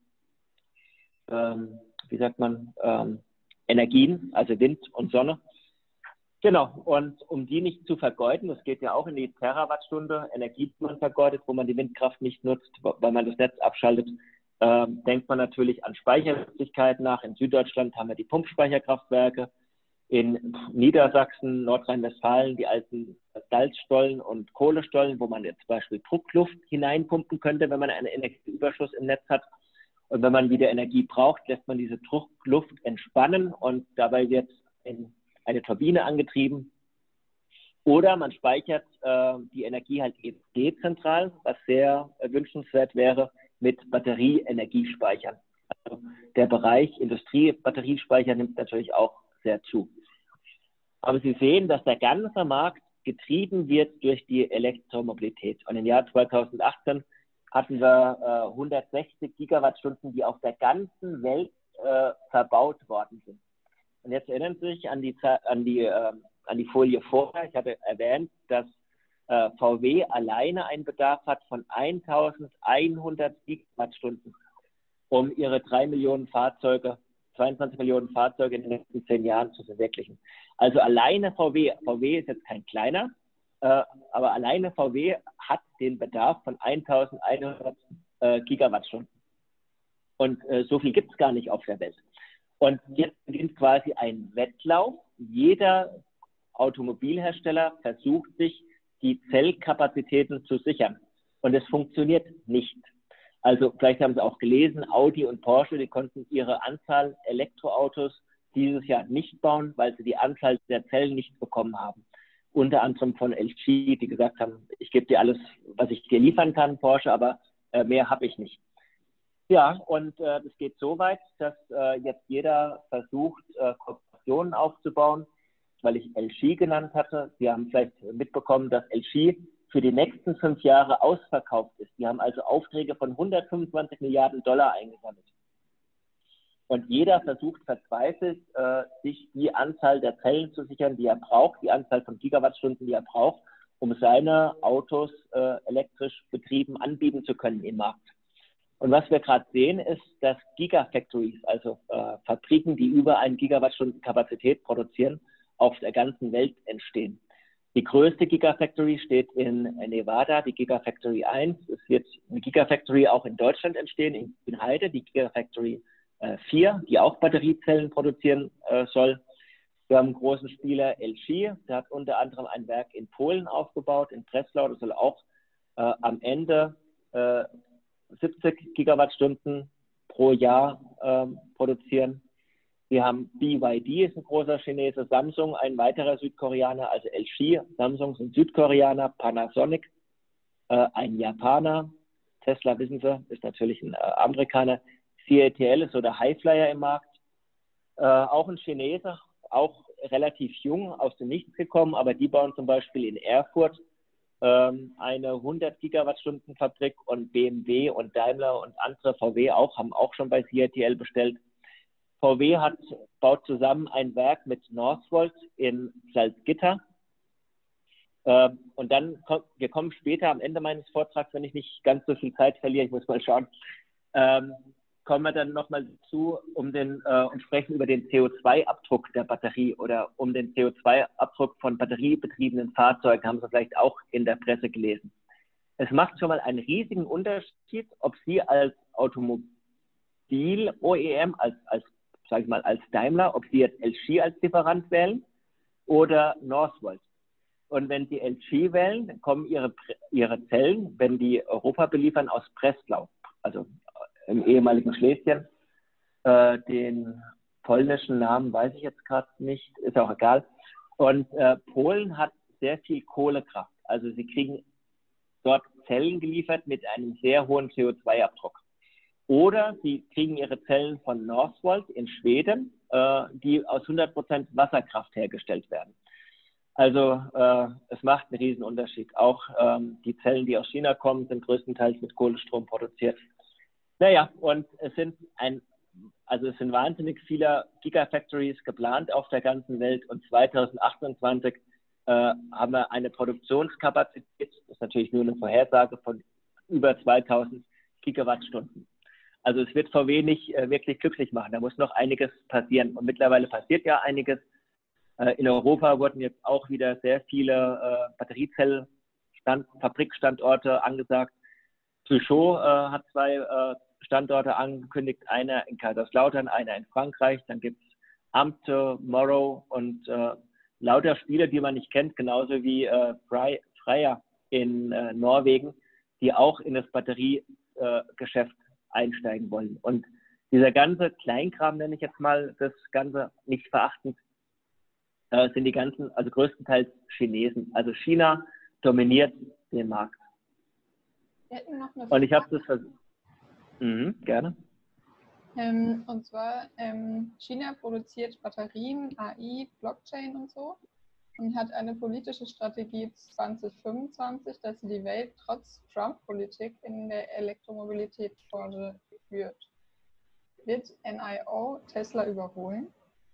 Energien, also Wind und Sonne. Genau, und um die nicht zu vergeuden, das geht ja auch in die Terawattstunde Energie, die man vergeudet, wo man die Windkraft nicht nutzt, weil man das Netz abschaltet, denkt man natürlich an Speichermöglichkeiten nach. In Süddeutschland haben wir die Pumpspeicherkraftwerke. In Niedersachsen, Nordrhein-Westfalen die alten Salzstollen und Kohlestollen, wo man jetzt zum Beispiel Druckluft hineinpumpen könnte, wenn man einen Energieüberschuss im Netz hat. Und wenn man wieder Energie braucht, lässt man diese Druckluft entspannen und dabei wird eine Turbine angetrieben. Oder man speichert die Energie halt eben dezentral, was sehr wünschenswert wäre, mit Batterieenergiespeichern. Also der Bereich Industriebatteriespeicher nimmt natürlich auch sehr zu. Aber Sie sehen, dass der ganze Markt getrieben wird durch die Elektromobilität. Und im Jahr 2018 hatten wir 160 Gigawattstunden, die auf der ganzen Welt verbaut worden sind. Und jetzt erinnern Sie sich an die Folie vorher. Ich hatte erwähnt, dass VW alleine einen Bedarf hat von 1100 Gigawattstunden, um ihre 22 Millionen Fahrzeuge in den nächsten 10 Jahren zu verwirklichen. Also alleine VW ist jetzt kein kleiner, aber alleine VW hat den Bedarf von 1100 Gigawattstunden. Und so viel gibt es gar nicht auf der Welt. Und jetzt beginnt quasi ein Wettlauf. Jeder Automobilhersteller versucht sich, die Zellkapazitäten zu sichern. Und es funktioniert nicht. Also vielleicht haben Sie auch gelesen, Audi und Porsche, die konnten ihre Anzahl Elektroautos dieses Jahr nicht bauen, weil sie die Anzahl der Zellen nicht bekommen haben. Unter anderem von LG, die gesagt haben, ich gebe dir alles, was ich dir liefern kann, Porsche, aber mehr habe ich nicht. Ja, und das geht so weit, dass jetzt jeder versucht, Kooperationen aufzubauen, weil ich LG genannt hatte. Sie haben vielleicht mitbekommen, dass LG für die nächsten 5 Jahre ausverkauft ist. Die haben also Aufträge von 125 Milliarden Dollar eingesammelt. Und jeder versucht verzweifelt, sich die Anzahl der Zellen zu sichern, die er braucht, die Anzahl von Gigawattstunden, die er braucht, um seine Autos elektrisch betrieben anbieten zu können im Markt. Und was wir gerade sehen, ist, dass Gigafactories, also Fabriken, die über 1 Gigawattstunden Kapazität produzieren, auf der ganzen Welt entstehen. Die größte Gigafactory steht in Nevada, die Gigafactory 1. Es wird eine Gigafactory auch in Deutschland entstehen, in Heide, die Gigafactory 4, die auch Batteriezellen produzieren soll. Wir haben einen großen Spieler, LG, der hat unter anderem ein Werk in Polen aufgebaut, in Breslau. Das soll auch am Ende 70 Gigawattstunden pro Jahr produzieren. Wir haben BYD, ist ein großer Chinese, Samsung, ein weiterer Südkoreaner, also LG, Samsung sind Südkoreaner, Panasonic, ein Japaner, Tesla, wissen Sie, ist natürlich ein Amerikaner, CATL ist so der Highflyer im Markt, auch ein Chinese, auch relativ jung, aus dem Nichts gekommen, aber die bauen zum Beispiel in Erfurt eine 100 Gigawattstunden Fabrik und BMW und Daimler und andere VW auch, haben auch schon bei CATL bestellt. VW baut zusammen ein Werk mit Northvolt in Salzgitter. Und dann, wir kommen später am Ende meines Vortrags, wenn ich nicht ganz so viel Zeit verliere, ich muss mal schauen, kommen wir dann nochmal zu, und sprechen über den CO2-Abdruck der Batterie oder um den CO2-Abdruck von batteriebetriebenen Fahrzeugen, haben Sie vielleicht auch in der Presse gelesen. Es macht schon mal einen riesigen Unterschied, ob Sie als Automobil-OEM, sage ich mal, als Daimler, ob Sie jetzt LG als Lieferant wählen oder Northvolt. Und wenn Sie LG wählen, dann kommen Ihre Zellen, wenn die Europa beliefern, aus Breslau, also im ehemaligen Schlesien. Den polnischen Namen weiß ich jetzt gerade nicht, ist auch egal. Und Polen hat sehr viel Kohlekraft. Also Sie kriegen dort Zellen geliefert mit einem sehr hohen CO2-Abdruck. Oder Sie kriegen Ihre Zellen von Northvolt in Schweden, die aus 100% Wasserkraft hergestellt werden. Also es macht einen riesen Unterschied. Auch die Zellen, die aus China kommen, sind größtenteils mit Kohlestrom produziert. Naja, und es sind wahnsinnig viele Gigafactories geplant auf der ganzen Welt, und 2028 haben wir eine Produktionskapazität, das ist natürlich nur eine Vorhersage, von über 2000 Gigawattstunden. Also es wird VW nicht wirklich glücklich machen, da muss noch einiges passieren, und mittlerweile passiert ja einiges. In Europa wurden jetzt auch wieder sehr viele Batteriezell-Fabrikstandorte angesagt. Peugeot hat 2 Standorte angekündigt, einer in Kaiserslautern, einer in Frankreich. Dann gibt es Amte, Morrow und lauter Spieler, die man nicht kennt, genauso wie Freyr in Norwegen, die auch in das Batteriegeschäft einsteigen wollen. Und dieser ganze Kleinkram, nenne ich jetzt mal das Ganze, nicht verachtend, sind die ganzen, also größtenteils Chinesen. Also China dominiert den Markt. Wir hätten noch eine Frage. Und ich habe das versucht. Gerne. Und zwar, China produziert Batterien, AI, Blockchain und so, und hat eine politische Strategie 2025, dass sie die Welt trotz Trump-Politik in der Elektromobilitätsbranche führt. Wird NIO Tesla überholen?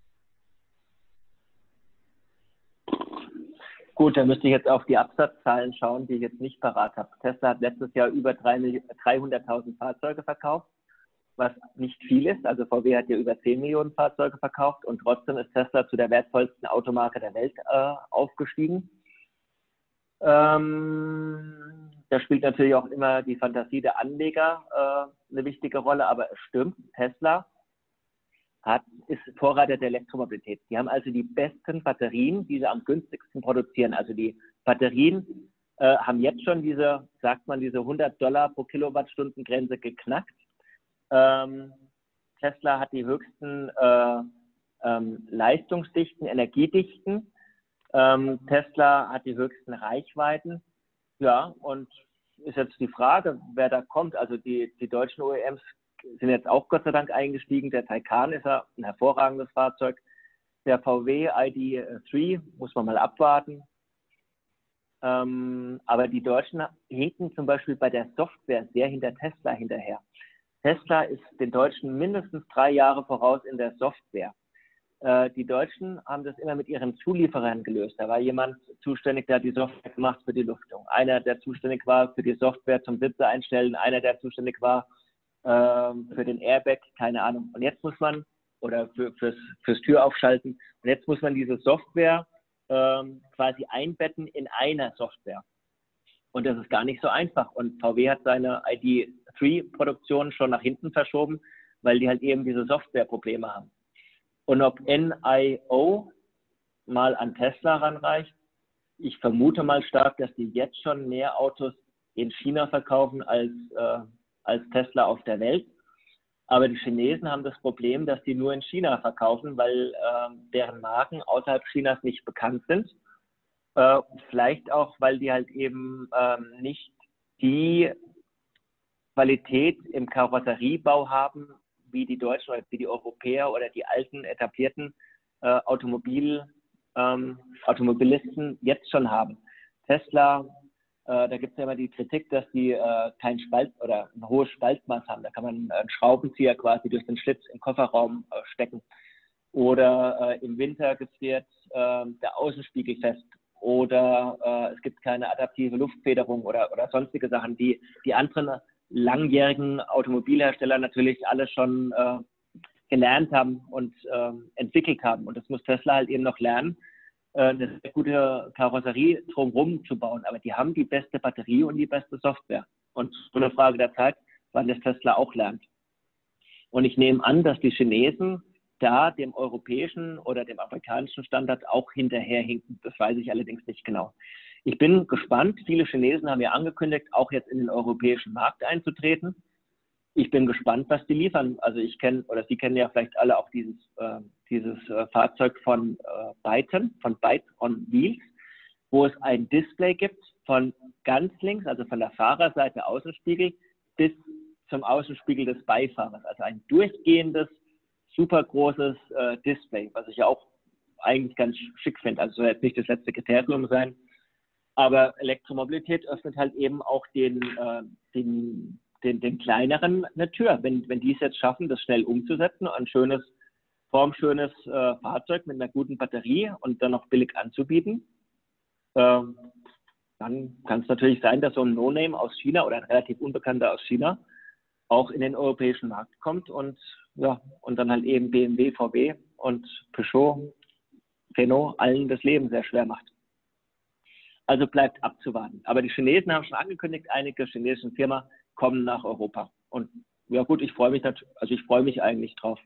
Gut, da müsste ich jetzt auf die Absatzzahlen schauen, die ich jetzt nicht parat habe. Tesla hat letztes Jahr über 300.000 Fahrzeuge verkauft, was nicht viel ist. Also VW hat ja über 10 Millionen Fahrzeuge verkauft, und trotzdem ist Tesla zu der wertvollsten Automarke der Welt aufgestiegen. Da spielt natürlich auch immer die Fantasie der Anleger eine wichtige Rolle, aber es stimmt, Tesla ist Vorreiter der Elektromobilität. Die haben also die besten Batterien, die sie am günstigsten produzieren. Also die Batterien haben jetzt schon diese $100 pro Kilowattstunden Grenze geknackt. Tesla hat die höchsten leistungsdichten, energiedichten. Tesla hat die höchsten Reichweiten. Ja, und ist jetzt die Frage, wer da kommt. Also die deutschen OEMs sind jetzt auch Gott sei Dank eingestiegen. Der Taycan ist ja ein hervorragendes Fahrzeug. Der VW ID.3 muss man mal abwarten. Aber die Deutschen hinken zum Beispiel bei der Software sehr hinter Tesla hinterher. Tesla ist den Deutschen mindestens 3 Jahre voraus in der Software. Die Deutschen haben das immer mit ihren Zulieferern gelöst. Da war jemand zuständig, der hat die Software gemacht für die Luftung. Einer, der zuständig war für die Software zum Sitze einstellen. Einer, der zuständig war für den Airbag, keine Ahnung. Und jetzt muss man, oder fürs Türaufschalten, und jetzt muss man diese Software quasi einbetten in einer Software. Und das ist gar nicht so einfach. Und VW hat seine ID.3-Produktion schon nach hinten verschoben, weil die halt eben diese Softwareprobleme haben. Und ob NIO mal an Tesla ranreicht, ich vermute mal stark, dass die jetzt schon mehr Autos in China verkaufen als Tesla auf der Welt. Aber die Chinesen haben das Problem, dass die nur in China verkaufen, weil deren Marken außerhalb Chinas nicht bekannt sind. Vielleicht auch, weil die halt eben nicht die Qualität im Karosseriebau haben, wie die Deutschen oder wie die Europäer oder die alten etablierten Automobilisten jetzt schon haben. Tesla, da gibt es ja immer die Kritik, dass die kein Spalt oder ein hohes Spaltmaß haben. Da kann man einen Schraubenzieher quasi durch den Schlitz im Kofferraum stecken. Oder im Winter gefriert der Außenspiegel fest. Oder es gibt keine adaptive Luftfederung oder sonstige Sachen, die anderen langjährigen Automobilhersteller natürlich alle schon gelernt haben und entwickelt haben. Und das muss Tesla halt eben noch lernen, eine sehr gute Karosserie drumherum zu bauen. Aber die haben die beste Batterie und die beste Software. Und so eine Frage der Zeit, wann das Tesla auch lernt. Und ich nehme an, dass die Chinesen da dem europäischen oder dem amerikanischen Standard auch hinterherhinken. Das weiß ich allerdings nicht genau. Ich bin gespannt. Viele Chinesen haben ja angekündigt, auch jetzt in den europäischen Markt einzutreten. Ich bin gespannt, was die liefern. Also ich kenne, oder Sie kennen ja vielleicht alle auch dieses Fahrzeug von Byton, von Byte on Wheels, wo es ein Display gibt von ganz links, also von der Fahrerseite Außenspiegel, bis zum Außenspiegel des Beifahrers. Also ein durchgehendes, super großes Display, was ich ja auch eigentlich ganz schick finde. Also soll jetzt nicht das letzte Kriterium sein. Aber Elektromobilität öffnet halt eben auch den kleineren eine Tür. Wenn die es jetzt schaffen, das schnell umzusetzen, ein schönes, formschönes Fahrzeug mit einer guten Batterie und dann noch billig anzubieten, dann kann es natürlich sein, dass so ein No-Name aus China oder ein relativ Unbekannter aus China auch in den europäischen Markt kommt und dann halt eben BMW, VW und Peugeot, Renault allen das Leben sehr schwer macht. Also bleibt abzuwarten. Aber die Chinesen haben schon angekündigt, einige chinesische Firmen kommen nach Europa. Und ja gut, ich freue mich eigentlich drauf,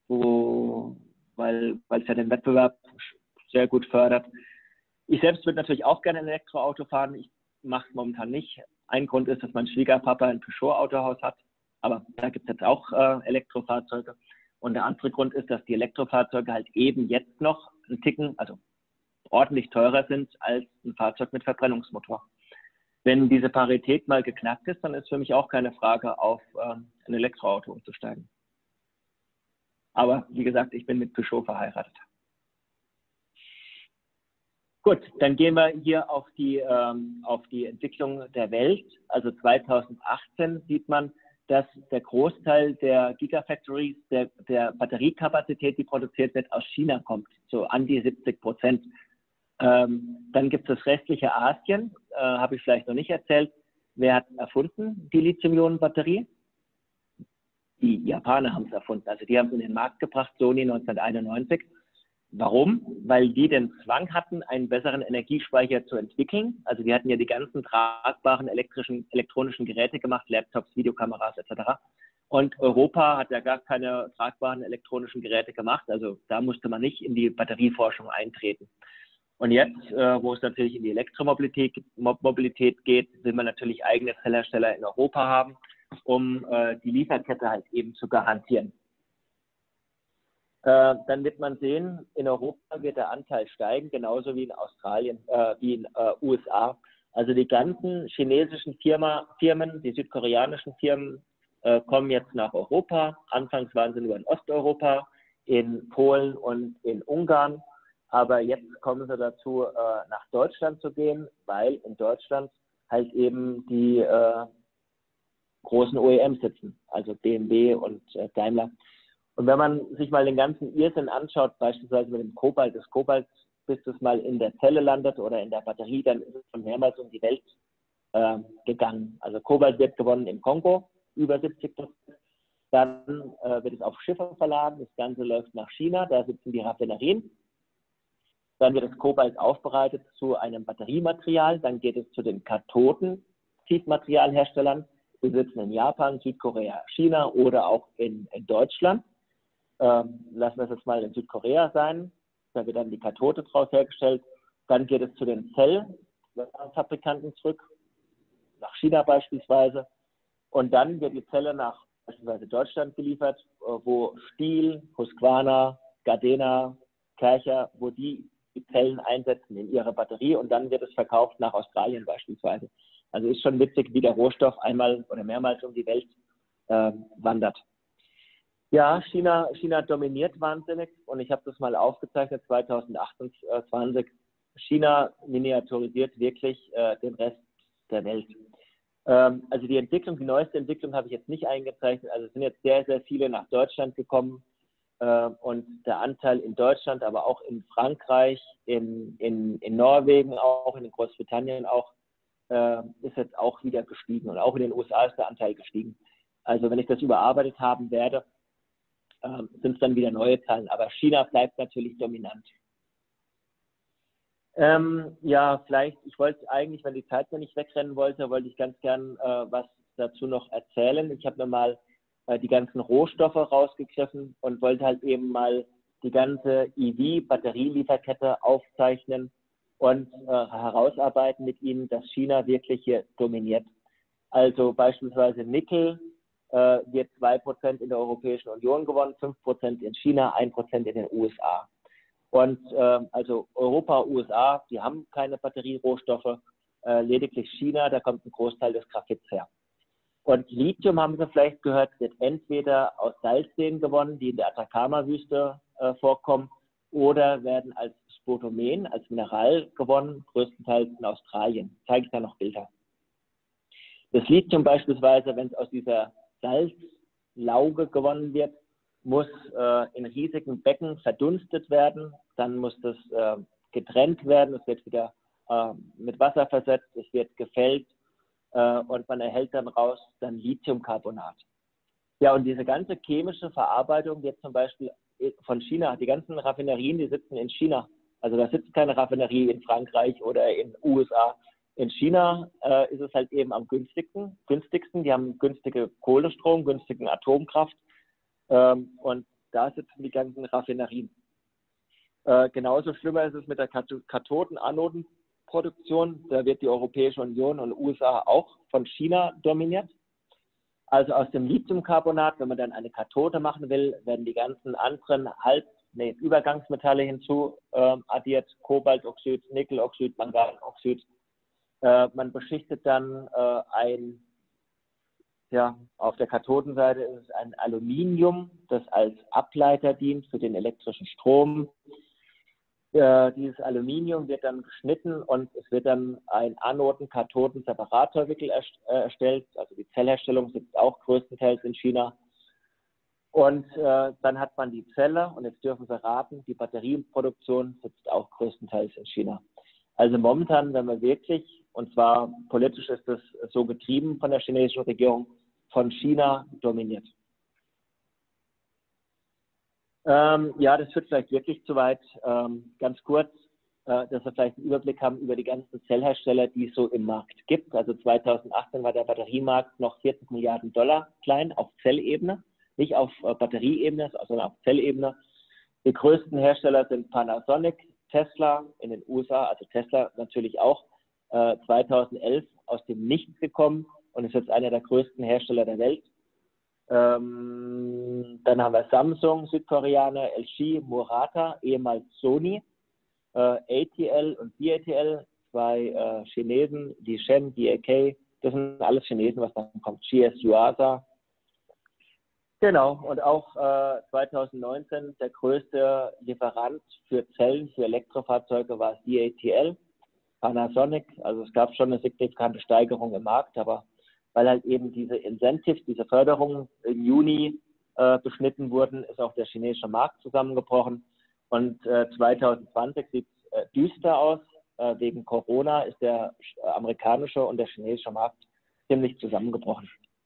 weil es ja den Wettbewerb sehr gut fördert. Ich selbst würde natürlich auch gerne ein Elektroauto fahren. Ich mache es momentan nicht. Ein Grund ist, dass mein Schwiegerpapa ein Peugeot-Autohaus hat. Aber da gibt es jetzt auch Elektrofahrzeuge. Und der andere Grund ist, dass die Elektrofahrzeuge halt eben jetzt noch einen Ticken, also ordentlich teurer sind als ein Fahrzeug mit Verbrennungsmotor. Wenn diese Parität mal geknackt ist, dann ist für mich auch keine Frage, auf ein Elektroauto umzusteigen. Aber wie gesagt, ich bin mit Peugeot verheiratet. Gut, dann gehen wir hier auf die Entwicklung der Welt. Also 2018 sieht man, dass der Großteil der Gigafactories, der Batteriekapazität, die produziert wird, aus China kommt, so an die 70%. Dann gibt es das restliche Asien, habe ich vielleicht noch nicht erzählt. Wer hat erfunden die Lithium-Ionen-Batterie? Die Japaner haben es erfunden. Also die haben es in den Markt gebracht, Sony 1991. Warum? Weil die den Zwang hatten, einen besseren Energiespeicher zu entwickeln. Also die hatten ja die ganzen tragbaren elektronischen Geräte gemacht, Laptops, Videokameras etc. Und Europa hat ja gar keine tragbaren elektronischen Geräte gemacht. Also da musste man nicht in die Batterieforschung eintreten. Und jetzt, wo es natürlich in die Elektromobilität geht, will man natürlich eigene Zellhersteller in Europa haben, um die Lieferkette halt eben zu garantieren. dann wird man sehen, in Europa wird der Anteil steigen, genauso wie in Australien, wie in USA. Also die ganzen chinesischen Firmen, die südkoreanischen Firmen kommen jetzt nach Europa. Anfangs waren sie nur in Osteuropa, in Polen und in Ungarn. Aber jetzt kommen sie dazu, nach Deutschland zu gehen, weil in Deutschland halt eben die großen OEMs sitzen, also BMW und Daimler. Und wenn man sich mal den ganzen Irrsinn anschaut, beispielsweise mit dem Kobalt, das Kobalt, bis es mal in der Zelle landet oder in der Batterie, dann ist es schon mehrmals um die Welt gegangen. Also Kobalt wird gewonnen im Kongo, über 70%. Dann wird es auf Schiffe verladen, das Ganze läuft nach China, da sitzen die Raffinerien. Dann wird das Kobalt aufbereitet zu einem Batteriematerial, dann geht es zu den Kathoden-Tiefmaterialherstellern. Die sitzen in Japan, Südkorea, China oder auch in Deutschland. Lassen wir es jetzt mal in Südkorea sein. Da wird dann die Kathode draus hergestellt. Dann geht es zu den Zellfabrikanten zurück, nach China beispielsweise. Und dann wird die Zelle nach beispielsweise Deutschland geliefert, wo Stihl, Husqvarna, Gardena, Kärcher, wo die Zellen einsetzen in ihre Batterie und dann wird es verkauft nach Australien beispielsweise. Also ist schon witzig, wie der Rohstoff einmal oder mehrmals um die Welt wandert. Ja, China dominiert wahnsinnig und ich habe das mal aufgezeichnet, 2028. China miniaturisiert wirklich den Rest der Welt. Also die Entwicklung, die neueste Entwicklung habe ich jetzt nicht eingezeichnet. Also es sind jetzt sehr, sehr viele nach Deutschland gekommen und der Anteil in Deutschland, aber auch in Frankreich, in Norwegen, auch in Großbritannien auch, ist jetzt auch wieder gestiegen und auch in den USA ist der Anteil gestiegen. Also wenn ich das überarbeitet haben werde, sind es dann wieder neue Zahlen. Aber China bleibt natürlich dominant. Ja, vielleicht, ich wollte eigentlich, wenn die Zeit mir nicht wegrennen wollte, wollte ich ganz gern was dazu noch erzählen. Ich habe mir mal die ganzen Rohstoffe rausgegriffen und wollte halt eben mal die ganze EV-Batterielieferkette aufzeichnen und herausarbeiten mit Ihnen, dass China wirklich hier dominiert. Also beispielsweise Nickel wird 2% in der Europäischen Union gewonnen, 5% in China, 1% in den USA. Und also Europa, USA, die haben keine Batterierohstoffe, lediglich China, da kommt ein Großteil des Graphits her. Und Lithium, haben Sie vielleicht gehört, wird entweder aus Salzseen gewonnen, die in der Atacama-Wüste vorkommen, oder werden als Spodumän, als Mineral gewonnen, größtenteils in Australien. Zeige ich da noch Bilder. Das Lithium beispielsweise, wenn es aus dieser Salzlauge gewonnen wird, muss in riesigen Becken verdunstet werden, dann muss das getrennt werden, es wird wieder mit Wasser versetzt, es wird gefällt und man erhält dann raus dann Lithiumcarbonat. Ja, und diese ganze chemische Verarbeitung wird zum Beispiel von China, die ganzen Raffinerien, die sitzen in China. Also da sitzt keine Raffinerie in Frankreich oder in den USA. In China ist es halt eben am günstigsten. Die haben günstige Kohlestrom, günstigen Atomkraft. Und da sitzen die ganzen Raffinerien. Genauso schlimmer ist es mit der Kathoden-Anoden-Produktion. Da wird die Europäische Union und USA auch von China dominiert. Also aus dem Lithiumcarbonat, wenn man dann eine Kathode machen will, werden die ganzen anderen Übergangsmetalle hinzu addiert, Kobaltoxid, Nickeloxid, Manganoxid. Man beschichtet dann auf der Kathodenseite ist es ein Aluminium, das als Ableiter dient für den elektrischen Strom. Dieses Aluminium wird dann geschnitten und es wird dann ein Anoden-Kathoden-Separatorwickel erstellt. Also die Zellherstellung sitzt auch größtenteils in China. Und dann hat man die Zelle und jetzt dürfen Sie raten, die Batterieproduktion sitzt auch größtenteils in China. Also momentan, wenn wir wirklich, und zwar politisch ist das so getrieben von der chinesischen Regierung, von China dominiert. Ja, das führt vielleicht wirklich zu weit. Ganz kurz, dass wir vielleicht einen Überblick haben über die ganzen Zellhersteller, die es so im Markt gibt. Also 2018 war der Batteriemarkt noch 40 Milliarden Dollar klein auf Zellebene, nicht auf Batterieebene, sondern auf Zellebene. Die größten Hersteller sind Panasonic, Tesla in den USA, also Tesla natürlich auch 2011 aus dem Nichts gekommen und ist jetzt einer der größten Hersteller der Welt. Dann haben wir Samsung, Südkoreaner, LG, Murata, ehemals Sony, ATL und BATL, zwei Chinesen, die Shen, die AK, das sind alles Chinesen, was dann kommt, GS Yuasa. Genau, und auch 2019 der größte Lieferant für Zellen für Elektrofahrzeuge war CATL, Panasonic. Also es gab schon eine signifikante Steigerung im Markt, aber weil halt eben diese Incentives, diese Förderungen im Juni beschnitten wurden, ist auch der chinesische Markt zusammengebrochen. Und 2020 sieht es düster aus. Wegen Corona ist der amerikanische und der chinesische Markt ziemlich zusammengebrochen.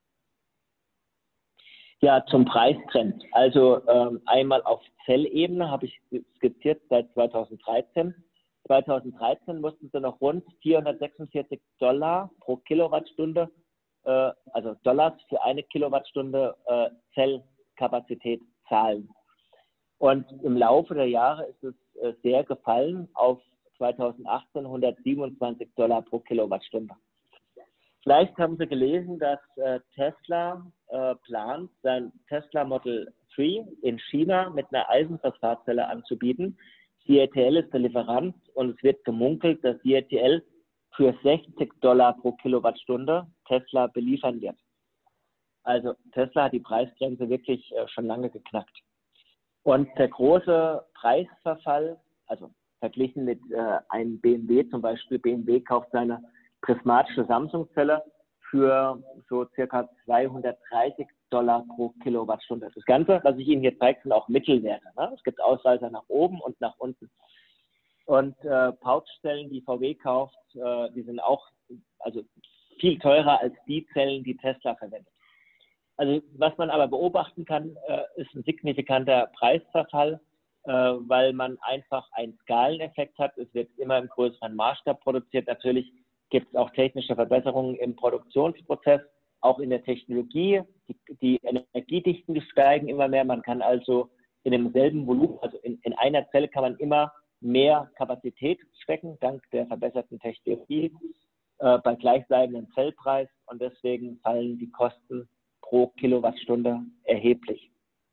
Ja, zum Preistrend. Also einmal auf Zellebene habe ich skizziert seit 2013. 2013 mussten sie noch rund $446 pro Kilowattstunde, also Dollars für eine Kilowattstunde Zellkapazität zahlen. Und im Laufe der Jahre ist es sehr gefallen auf 2018 $127 pro Kilowattstunde. Vielleicht haben Sie gelesen, dass Tesla plant, sein Tesla Model 3 in China mit einer Eisenphosphatzelle anzubieten. CATL ist der Lieferant und es wird gemunkelt, dass CATL für $60 pro Kilowattstunde Tesla beliefern wird. Also Tesla hat die Preisgrenze wirklich schon lange geknackt. Und der große Preisverfall, also verglichen mit einem BMW zum Beispiel, BMW kauft seine prismatische Samsung-Zelle für so circa $230 pro Kilowattstunde. Das Ganze, was ich Ihnen hier zeige, sind auch Mittelwerte. Ne? Es gibt Ausreißer nach oben und nach unten. Und Pouchzellen, die VW kauft, die sind auch also viel teurer als die Zellen, die Tesla verwendet. Also was man aber beobachten kann, ist ein signifikanter Preisverfall, weil man einfach einen Skaleneffekt hat. Es wird immer im größeren Maßstab produziert. Natürlich gibt es auch technische Verbesserungen im Produktionsprozess, auch in der Technologie. Die Energiedichten steigen immer mehr. Man kann also in demselben Volumen, also in einer Zelle kann man immer mehr Kapazität stecken, dank der verbesserten Technologie, bei gleichbleibendem Zellpreis. Und deswegen fallen die Kosten pro Kilowattstunde erheblich.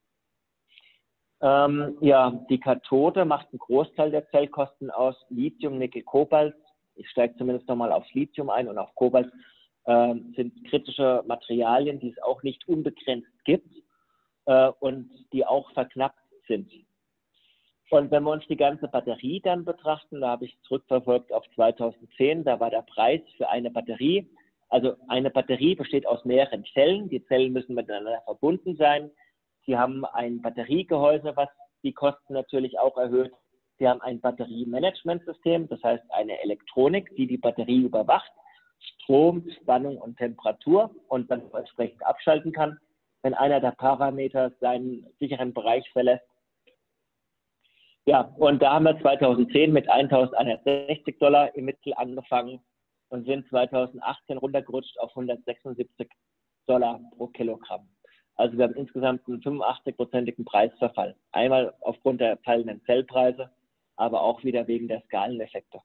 Ja, die Kathode macht einen Großteil der Zellkosten aus. Lithium, Nickel, Kobalt. Ich steige zumindest nochmal aufs Lithium ein und auf Kobalt sind kritische Materialien, die es auch nicht unbegrenzt gibt und die auch verknappt sind. Und wenn wir uns die ganze Batterie dann betrachten, da habe ich zurückverfolgt auf 2010, da war der Preis für eine Batterie, also eine Batterie besteht aus mehreren Zellen, die Zellen müssen miteinander verbunden sein, sie haben ein Batteriegehäuse, was die Kosten natürlich auch erhöht. Sie haben ein Batteriemanagementsystem, das heißt eine Elektronik, die die Batterie überwacht, Strom, Spannung und Temperatur und dann entsprechend abschalten kann, wenn einer der Parameter seinen sicheren Bereich verlässt. Ja, und da haben wir 2010 mit $1.160 im Mittel angefangen und sind 2018 runtergerutscht auf $176 pro Kilogramm. Also wir haben insgesamt einen 85-prozentigen Preisverfall. Einmal aufgrund der fallenden Zellpreise, aber auch wieder wegen der Skaleneffekte.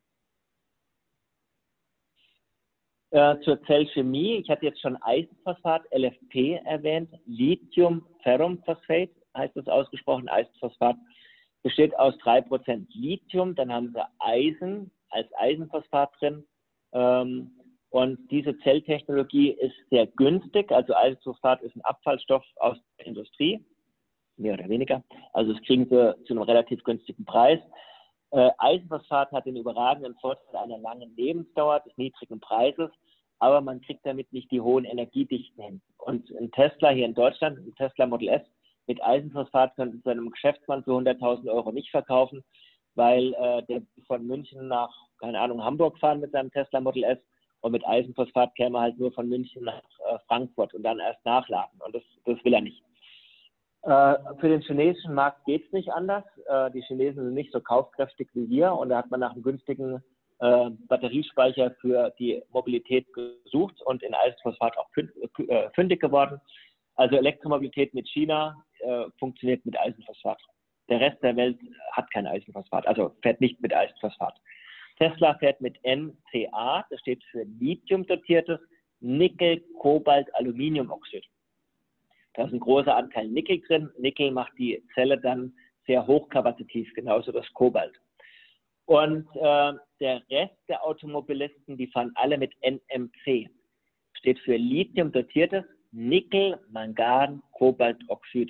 Zur Zellchemie, ich hatte jetzt schon Eisenphosphat, LFP erwähnt, Lithium-Ferrumphosphat heißt das ausgesprochen, Eisenphosphat besteht aus 3% Lithium, dann haben wir Eisen als Eisenphosphat drin und diese Zelltechnologie ist sehr günstig, also Eisenphosphat ist ein Abfallstoff aus der Industrie, mehr oder weniger, also das kriegen Sie zu einem relativ günstigen Preis. Eisenphosphat hat den überragenden Vorteil einer langen Lebensdauer, des niedrigen Preises, aber man kriegt damit nicht die hohen Energiedichten hin. Und ein Tesla hier in Deutschland, ein Tesla Model S mit Eisenphosphat könnte zu einem Geschäftsmann für 100.000 € nicht verkaufen, weil der von München nach, keine Ahnung, Hamburg fahren mit seinem Tesla Model S und mit Eisenphosphat käme halt nur von München nach Frankfurt und dann erst nachladen und das will er nicht. Für den chinesischen Markt geht es nicht anders. Die Chinesen sind nicht so kaufkräftig wie wir und da hat man nach einem günstigen Batteriespeicher für die Mobilität gesucht und in Eisenphosphat auch fündig geworden. Also Elektromobilität mit China funktioniert mit Eisenphosphat. Der Rest der Welt hat kein Eisenphosphat, also fährt nicht mit Eisenphosphat. Tesla fährt mit NCA, das steht für Lithium-dotiertes Nickel-Cobalt-Aluminiumoxid. Da ist ein großer Anteil Nickel drin. Nickel macht die Zelle dann sehr hochkapazitiv, genauso das Kobalt. Und der Rest der Automobilisten, die fahren alle mit NMC. Steht für Lithium-dotiertes Nickel-Mangan-Kobaltoxid.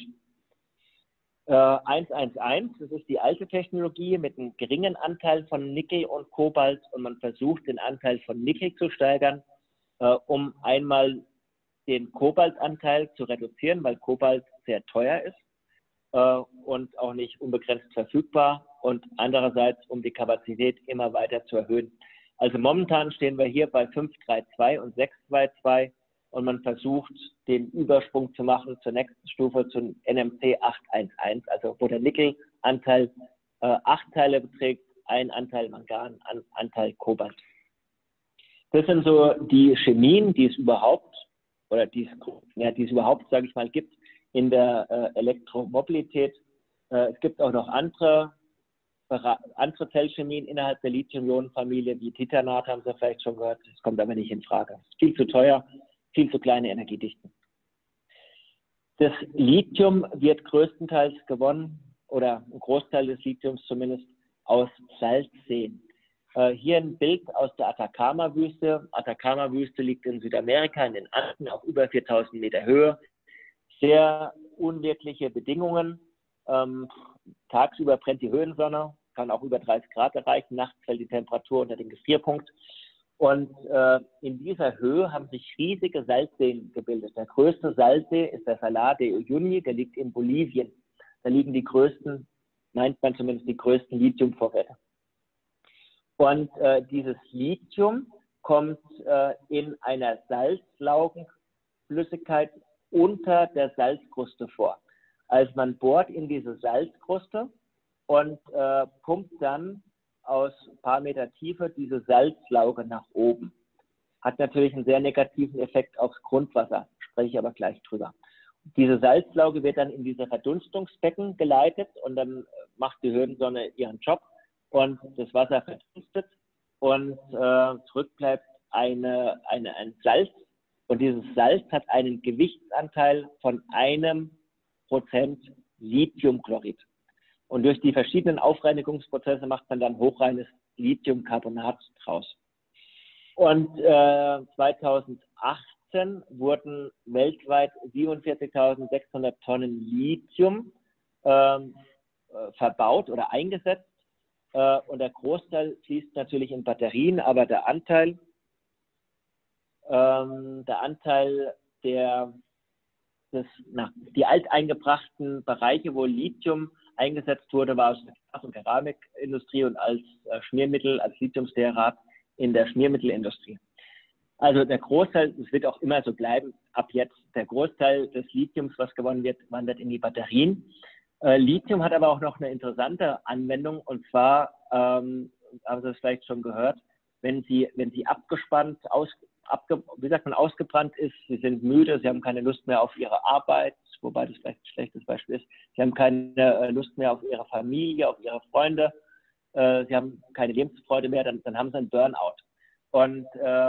111, das ist die alte Technologie mit einem geringen Anteil von Nickel und Kobalt, und man versucht, den Anteil von Nickel zu steigern, um einmal den Kobaltanteil zu reduzieren, weil Kobalt sehr teuer ist und auch nicht unbegrenzt verfügbar, und andererseits, um die Kapazität immer weiter zu erhöhen. Also momentan stehen wir hier bei 532 und 622, und man versucht, den Übersprung zu machen zur nächsten Stufe, zum NMC 811, also wo der Nickelanteil 8 Teile beträgt, ein Anteil Mangan, Anteil Kobalt. Das sind so die Chemien, die es überhaupt, oder die es überhaupt, sage ich mal, gibt in der Elektromobilität. Es gibt auch noch andere Zellchemien innerhalb der Lithium-Ionen-Familie, wie Titanat, haben Sie vielleicht schon gehört. Das kommt aber nicht in Frage. Es ist viel zu teuer, viel zu kleine Energiedichten. Das Lithium wird größtenteils gewonnen, oder ein Großteil des Lithiums zumindest, aus Salzseen. Hier ein Bild aus der Atacama-Wüste. Atacama-Wüste liegt in Südamerika, in den Anden, auf über 4000 Meter Höhe. Sehr unwirkliche Bedingungen. Tagsüber brennt die Höhensonne, kann auch über 30 Grad erreichen. Nachts fällt die Temperatur unter den Gefrierpunkt. Und in dieser Höhe haben sich riesige Salzseen gebildet. Der größte Salzsee ist der Salar de Uyuni, der liegt in Bolivien. Da liegen die größten, meint man zumindest, die größten Lithiumvorräte. Und dieses Lithium kommt in einer Salzlaugenflüssigkeit unter der Salzkruste vor. Also man bohrt in diese Salzkruste und pumpt dann aus ein paar Meter Tiefe diese Salzlauge nach oben. Hat natürlich einen sehr negativen Effekt aufs Grundwasser, spreche ich aber gleich drüber. Diese Salzlauge wird dann in diese Verdunstungsbecken geleitet, und dann macht die Höhensonne ihren Job und das Wasser verdunstet, und zurück bleibt ein Salz, und dieses Salz hat einen Gewichtsanteil von 1% Lithiumchlorid. Und durch die verschiedenen Aufreinigungsprozesse macht man dann hochreines Lithiumcarbonat draus. Und 2018 wurden weltweit 47.600 Tonnen Lithium verbaut oder eingesetzt. Und der Großteil fließt natürlich in Batterien, aber der Anteil die alteingebrachten Bereiche, wo Lithium eingesetzt wurde, war aus der Glas- und Keramikindustrie und als Schmiermittel, als Lithiumstearat in der Schmiermittelindustrie. Also der Großteil, das wird auch immer so bleiben, ab jetzt, der Großteil des Lithiums, was gewonnen wird, wandert in die Batterien. Lithium hat aber auch noch eine interessante Anwendung, und zwar, haben Sie es vielleicht schon gehört, wenn sie abgespannt, ausgebrannt ist, Sie sind müde, Sie haben keine Lust mehr auf Ihre Arbeit, wobei das vielleicht ein schlechtes Beispiel ist, Sie haben keine Lust mehr auf Ihre Familie, auf Ihre Freunde, Sie haben keine Lebensfreude mehr, dann haben Sie einen Burnout. Und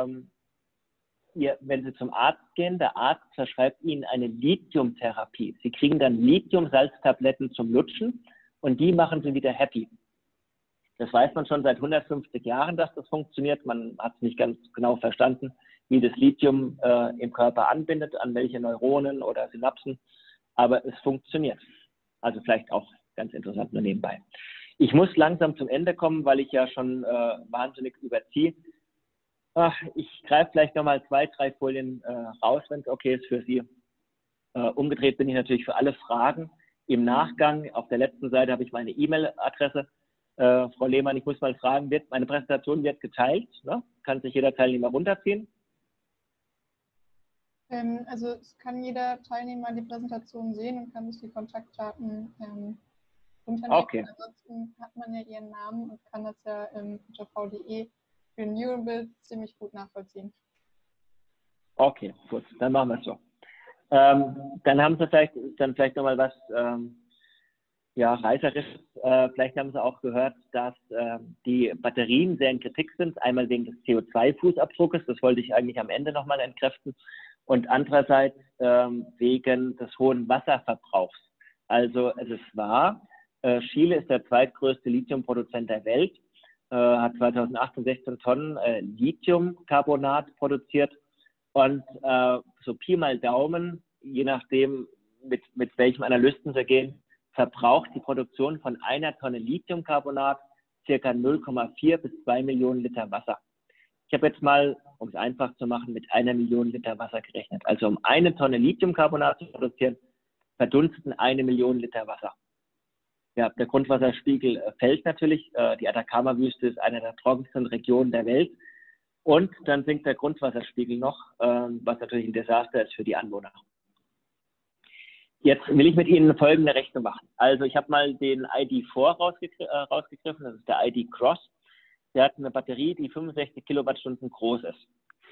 wenn Sie zum Arzt gehen, der Arzt verschreibt Ihnen eine Lithiumtherapie. Sie kriegen dann Lithiumsalztabletten zum Lutschen, und die machen Sie wieder happy. Das weiß man schon seit 150 Jahren, dass das funktioniert. Man hat es nicht ganz genau verstanden, wie das Lithium im Körper anbindet, an welche Neuronen oder Synapsen. Aber es funktioniert. Also vielleicht auch ganz interessant nur nebenbei. Ich muss langsam zum Ende kommen, weil ich ja schon wahnsinnig überziehe. Ich greife vielleicht nochmal 2, 3 Folien raus, wenn es okay ist für Sie. Umgedreht bin ich natürlich für alle Fragen. Im Nachgang, auf der letzten Seite habe ich meine E-Mail-Adresse. Frau Lehmann, ich muss mal fragen, meine Präsentation wird geteilt, ne? Kann sich jeder Teilnehmer runterziehen? Also es kann jeder Teilnehmer die Präsentation sehen und kann sich die Kontaktdaten runternehmen. Okay. Ansonsten hat man ja Ihren Namen und kann das ja unter VDE Renewable ziemlich gut nachvollziehen. Okay, gut, dann machen wir es so. Dann haben Sie vielleicht nochmal was Reißerisches. Vielleicht haben Sie auch gehört, dass die Batterien sehr in Kritik sind. Einmal wegen des CO2-Fußabdruckes, das wollte ich eigentlich am Ende nochmal entkräften. und andererseits wegen des hohen Wasserverbrauchs. Also es ist wahr, Chile ist der zweitgrößte Lithiumproduzent der Welt, hat 2016 Tonnen Lithiumcarbonat produziert und so Pi mal Daumen, je nachdem mit welchem Analysten sie gehen, verbraucht die Produktion von einer Tonne Lithiumcarbonat circa 0,4 bis 2 Millionen Liter Wasser. Ich habe jetzt mal, um es einfach zu machen, mit 1 Million Liter Wasser gerechnet. Also um eine Tonne Lithiumcarbonat zu produzieren, verdunsten 1 Million Liter Wasser. Ja, der Grundwasserspiegel fällt natürlich. Die Atacama-Wüste ist eine der trockensten Regionen der Welt. Und dann sinkt der Grundwasserspiegel noch, was natürlich ein Desaster ist für die Anwohner. Jetzt will ich mit Ihnen folgende Rechnung machen. Also ich habe mal den ID4 rausgegriffen, das ist der ID Cross. Der hat eine Batterie, die 65 Kilowattstunden groß ist.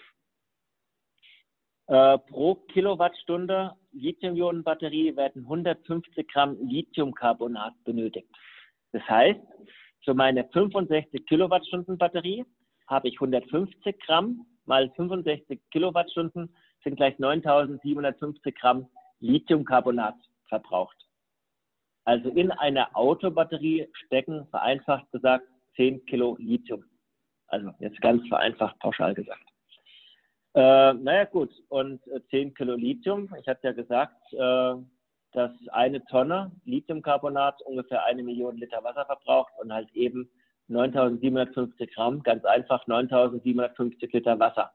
Pro Kilowattstunde Lithium-Ionen-Batterie werden 150 Gramm Lithiumcarbonat benötigt. Das heißt, für meine 65 Kilowattstunden Batterie habe ich 150 Gramm mal 65 Kilowattstunden sind gleich 9.750 Gramm Lithiumcarbonat verbraucht. Also in einer Autobatterie stecken, vereinfacht gesagt, 10 Kilo Lithium. Also jetzt ganz vereinfacht pauschal gesagt. Naja gut, und 10 Kilo Lithium, ich hatte ja gesagt, dass eine Tonne Lithiumcarbonat ungefähr 1 Million Liter Wasser verbraucht und halt eben 9.750 Gramm, ganz einfach 9.750 Liter Wasser.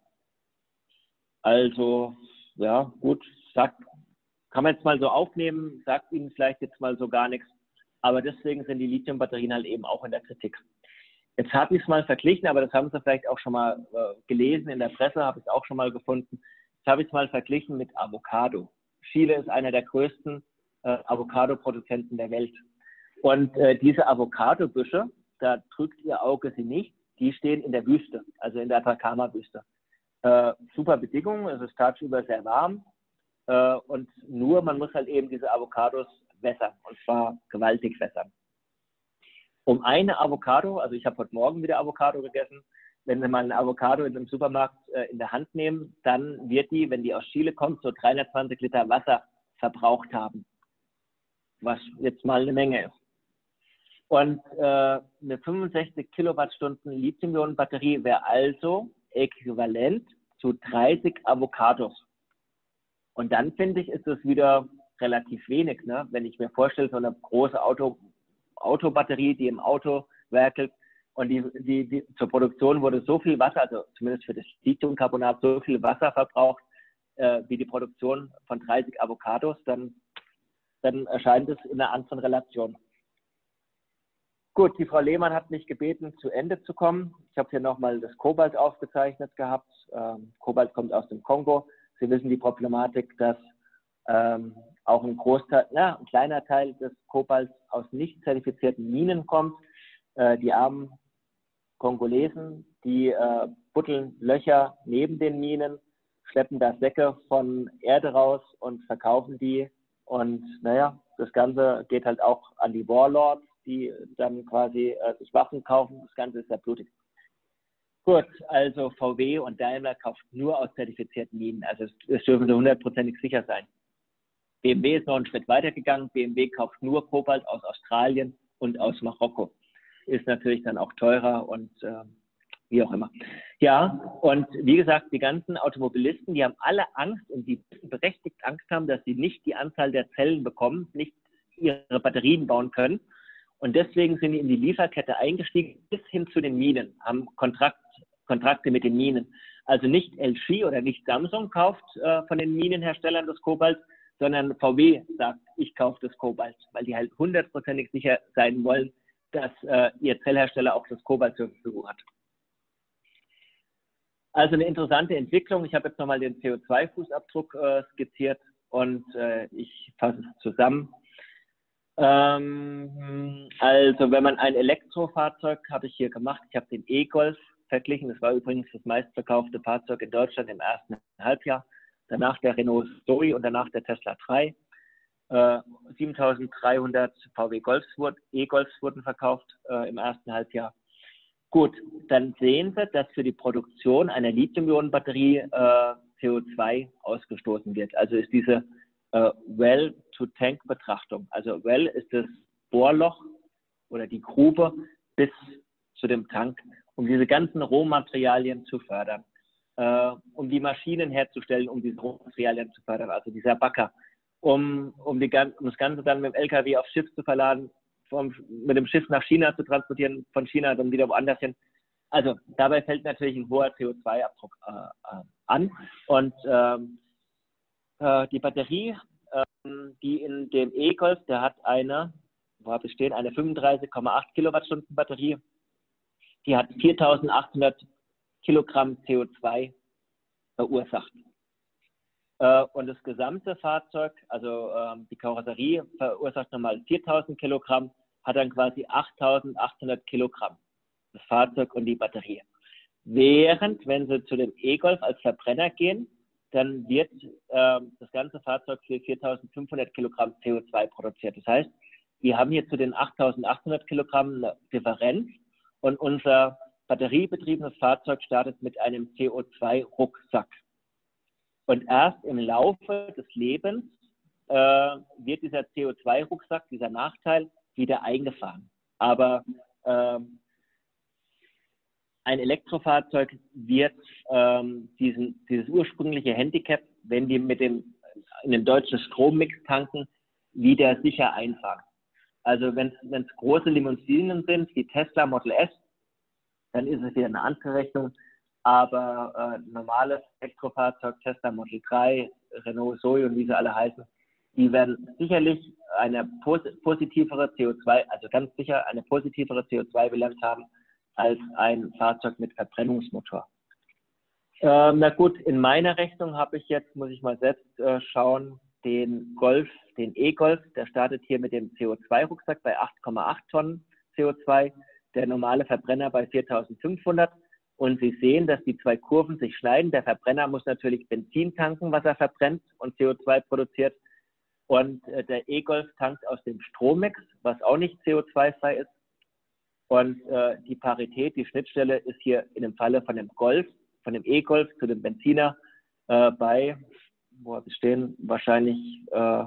Also, ja gut, kann man jetzt mal so aufnehmen, sagt Ihnen vielleicht jetzt mal so gar nichts, aber deswegen sind die Lithiumbatterien halt eben auch in der Kritik. Jetzt habe ich es mal verglichen, aber das haben Sie vielleicht auch schon mal gelesen, in der Presse habe ich es auch schon mal gefunden. Jetzt habe ich es mal verglichen mit Avocado. Chile ist einer der größten Avocado-Produzenten der Welt. Und diese Avocado-Büsche, da drückt Ihr Auge sie nicht, die stehen in der Wüste, also in der Atacama-Wüste. Super Bedingungen, es ist tagsüber sehr warm und nur man muss halt eben diese Avocados wässern, und zwar gewaltig wässern. Um eine Avocado, also ich habe heute Morgen wieder Avocado gegessen, wenn Sie mal eine Avocado in einem Supermarkt in der Hand nehmen, dann wird die, wenn die aus Chile kommt, so 320 Liter Wasser verbraucht haben, was jetzt mal eine Menge ist. Und eine 65 Kilowattstunden Lithium-Ionen-Batterie wäre also äquivalent zu 30 Avocados. Und dann finde ich, ist es wieder relativ wenig, ne? Wenn ich mir vorstelle, so eine große Autobatterie, die im Auto werkelt und die zur Produktion wurde so viel Wasser, also zumindest für das Lithiumcarbonat so viel Wasser verbraucht, wie die Produktion von 30 Avocados, dann erscheint es in einer anderen Relation. Gut, die Frau Lehmann hat mich gebeten, zu Ende zu kommen. Ich habe hier nochmal das Kobalt aufgezeichnet gehabt. Kobalt kommt aus dem Kongo. Sie wissen die Problematik, dass auch ein Großteil, ein kleiner Teil des Kobalts aus nicht zertifizierten Minen kommt. Die armen Kongolesen, die buddeln Löcher neben den Minen, schleppen da Säcke von Erde raus und verkaufen die. Und naja, das Ganze geht halt auch an die Warlords, die dann quasi sich Waffen kaufen. Das Ganze ist sehr blutig. Gut, also VW und Daimler kauft nur aus zertifizierten Minen. Also es dürfen sie hundertprozentig sicher sein. BMW ist noch einen Schritt weiter gegangen. BMW kauft nur Kobalt aus Australien und aus Marokko. Ist natürlich dann auch teurer und wie auch immer. Ja, und wie gesagt, die ganzen Automobilisten, die haben alle Angst und die berechtigt Angst haben, dass sie nicht die Anzahl der Zellen bekommen, nicht ihre Batterien bauen können. Und deswegen sind die in die Lieferkette eingestiegen, bis hin zu den Minen, haben Kontrakte mit den Minen. Also nicht LG oder nicht Samsung kauft von den Minenherstellern das Kobalt, sondern VW sagt, ich kaufe das Kobalt, weil die halt hundertprozentig sicher sein wollen, dass ihr Zellhersteller auch das Kobalt zur Verfügung hat. Also eine interessante Entwicklung. Ich habe jetzt nochmal den CO2-Fußabdruck skizziert und ich fasse es zusammen. Also wenn man ein Elektrofahrzeug, habe ich hier gemacht, ich habe den E-Golf verglichen, das war übrigens das meistverkaufte Fahrzeug in Deutschland im ersten Halbjahr, danach der Renault Zoe und danach der Tesla 3. 7.300 VW E-Golfs wurden verkauft im ersten Halbjahr. Gut, dann sehen Sie, dass für die Produktion einer Lithium-Ionen-Batterie CO2 ausgestoßen wird. Also ist diese Well-to-Tank-Betrachtung. Also Well ist das Bohrloch oder die Grube bis zu dem Tank, um diese ganzen Rohmaterialien zu fördern, um die Maschinen herzustellen, um diese Rohmaterialien zu fördern, also dieser Bagger, um das Ganze dann mit dem LKW aufs Schiff zu verladen, mit dem Schiff nach China zu transportieren, von China dann wieder woanders hin. Also dabei fällt natürlich ein hoher CO2-Abdruck an. Und die Batterie, die in dem E-Golf, der hat eine 35,8 Kilowattstunden Batterie, die hat 4.800 Kilogramm CO2 verursacht. Und das gesamte Fahrzeug, also die Karosserie, verursacht nochmal 4.000 Kilogramm, hat dann quasi 8.800 Kilogramm, das Fahrzeug und die Batterie. Während, wenn Sie zu dem E-Golf als Verbrenner gehen, dann wird das ganze Fahrzeug für 4.500 Kilogramm CO2 produziert. Das heißt, wir haben hier zu den 8.800 Kilogramm eine Differenz und unser batteriebetriebenes Fahrzeug startet mit einem CO2-Rucksack. Und erst im Laufe des Lebens wird dieser CO2-Rucksack, dieser Nachteil, wieder eingefahren. Aber ein Elektrofahrzeug wird dieses ursprüngliche Handicap, wenn die in den deutschen Strommix tanken, wieder sicher einfahren. Also wenn es große Limousinen sind, wie Tesla Model S, dann ist es wieder eine andere Rechnung. Aber normales Elektrofahrzeug, Tesla Model 3, Renault Zoe und wie sie alle heißen, die werden sicherlich eine positivere CO2, also ganz sicher eine positivere CO2-Bilanz haben als ein Fahrzeug mit Verbrennungsmotor. Na gut, in meiner Rechnung habe ich jetzt, muss ich mal selbst schauen, den E-Golf, der startet hier mit dem CO2-Rucksack bei 8,8 Tonnen CO2, der normale Verbrenner bei 4.500. Und Sie sehen, dass die zwei Kurven sich schneiden. Der Verbrenner muss natürlich Benzin tanken, was er verbrennt und CO2 produziert. Und der E-Golf tankt aus dem Strommix, was auch nicht CO2-frei ist. Und die Parität, die Schnittstelle ist hier in dem Falle von dem E-Golf zu dem Benziner bei, wo habe ich stehen, wahrscheinlich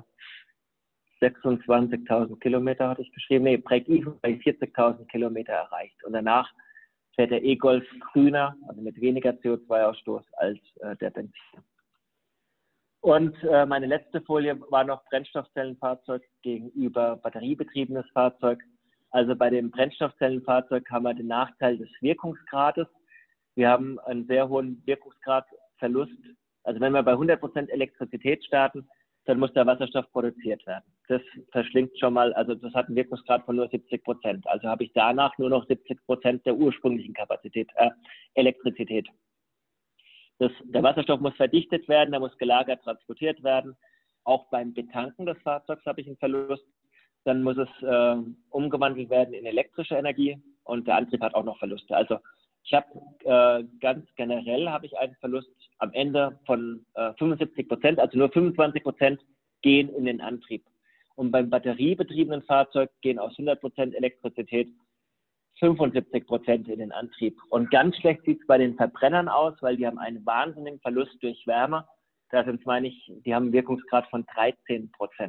26.000 Kilometer hatte ich geschrieben. Nee, Break-Even bei 40.000 Kilometer erreicht. Und danach fährt der E-Golf grüner, also mit weniger CO2-Ausstoß als der Benziner. Und meine letzte Folie war noch Brennstoffzellenfahrzeug gegenüber batteriebetriebenes Fahrzeug. Also bei dem Brennstoffzellenfahrzeug haben wir den Nachteil des Wirkungsgrades. Wir haben einen sehr hohen Wirkungsgradverlust. Also wenn wir bei 100% Elektrizität starten, dann muss der Wasserstoff produziert werden. Das verschlingt schon mal, also das hat einen Wirkungsgrad von nur 70%. Also habe ich danach nur noch 70% der ursprünglichen Elektrizität. Der Wasserstoff muss verdichtet werden, der muss gelagert, transportiert werden. Auch beim Betanken des Fahrzeugs habe ich einen Verlust. Dann muss es umgewandelt werden in elektrische Energie und der Antrieb hat auch noch Verluste. Also ich habe ganz generell habe ich einen Verlust am Ende von 75%, also nur 25% gehen in den Antrieb. Und beim batteriebetriebenen Fahrzeug gehen aus 100% Elektrizität 75% in den Antrieb. Und ganz schlecht sieht es bei den Verbrennern aus, weil die haben einen wahnsinnigen Verlust durch Wärme. Da sind, meine ich, die haben einen Wirkungsgrad von 13%.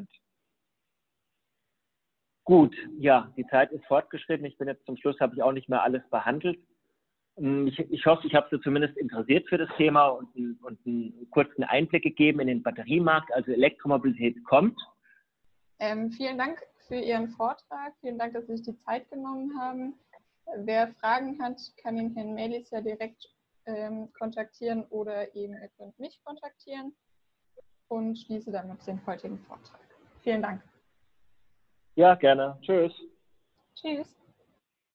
Gut, ja, die Zeit ist fortgeschritten. Ich bin jetzt zum Schluss, habe ich auch nicht mehr alles behandelt. Ich hoffe, ich habe Sie zumindest interessiert für das Thema und einen kurzen Einblick gegeben in den Batteriemarkt. Also Elektromobilität kommt. Vielen Dank für Ihren Vortrag. Vielen Dank, dass Sie sich die Zeit genommen haben. Wer Fragen hat, kann den Herrn Melis ja direkt kontaktieren oder eben ihr könnt mich kontaktieren und schließe damit den heutigen Vortrag. Vielen Dank. Ja, gerne. Tschüss. Tschüss.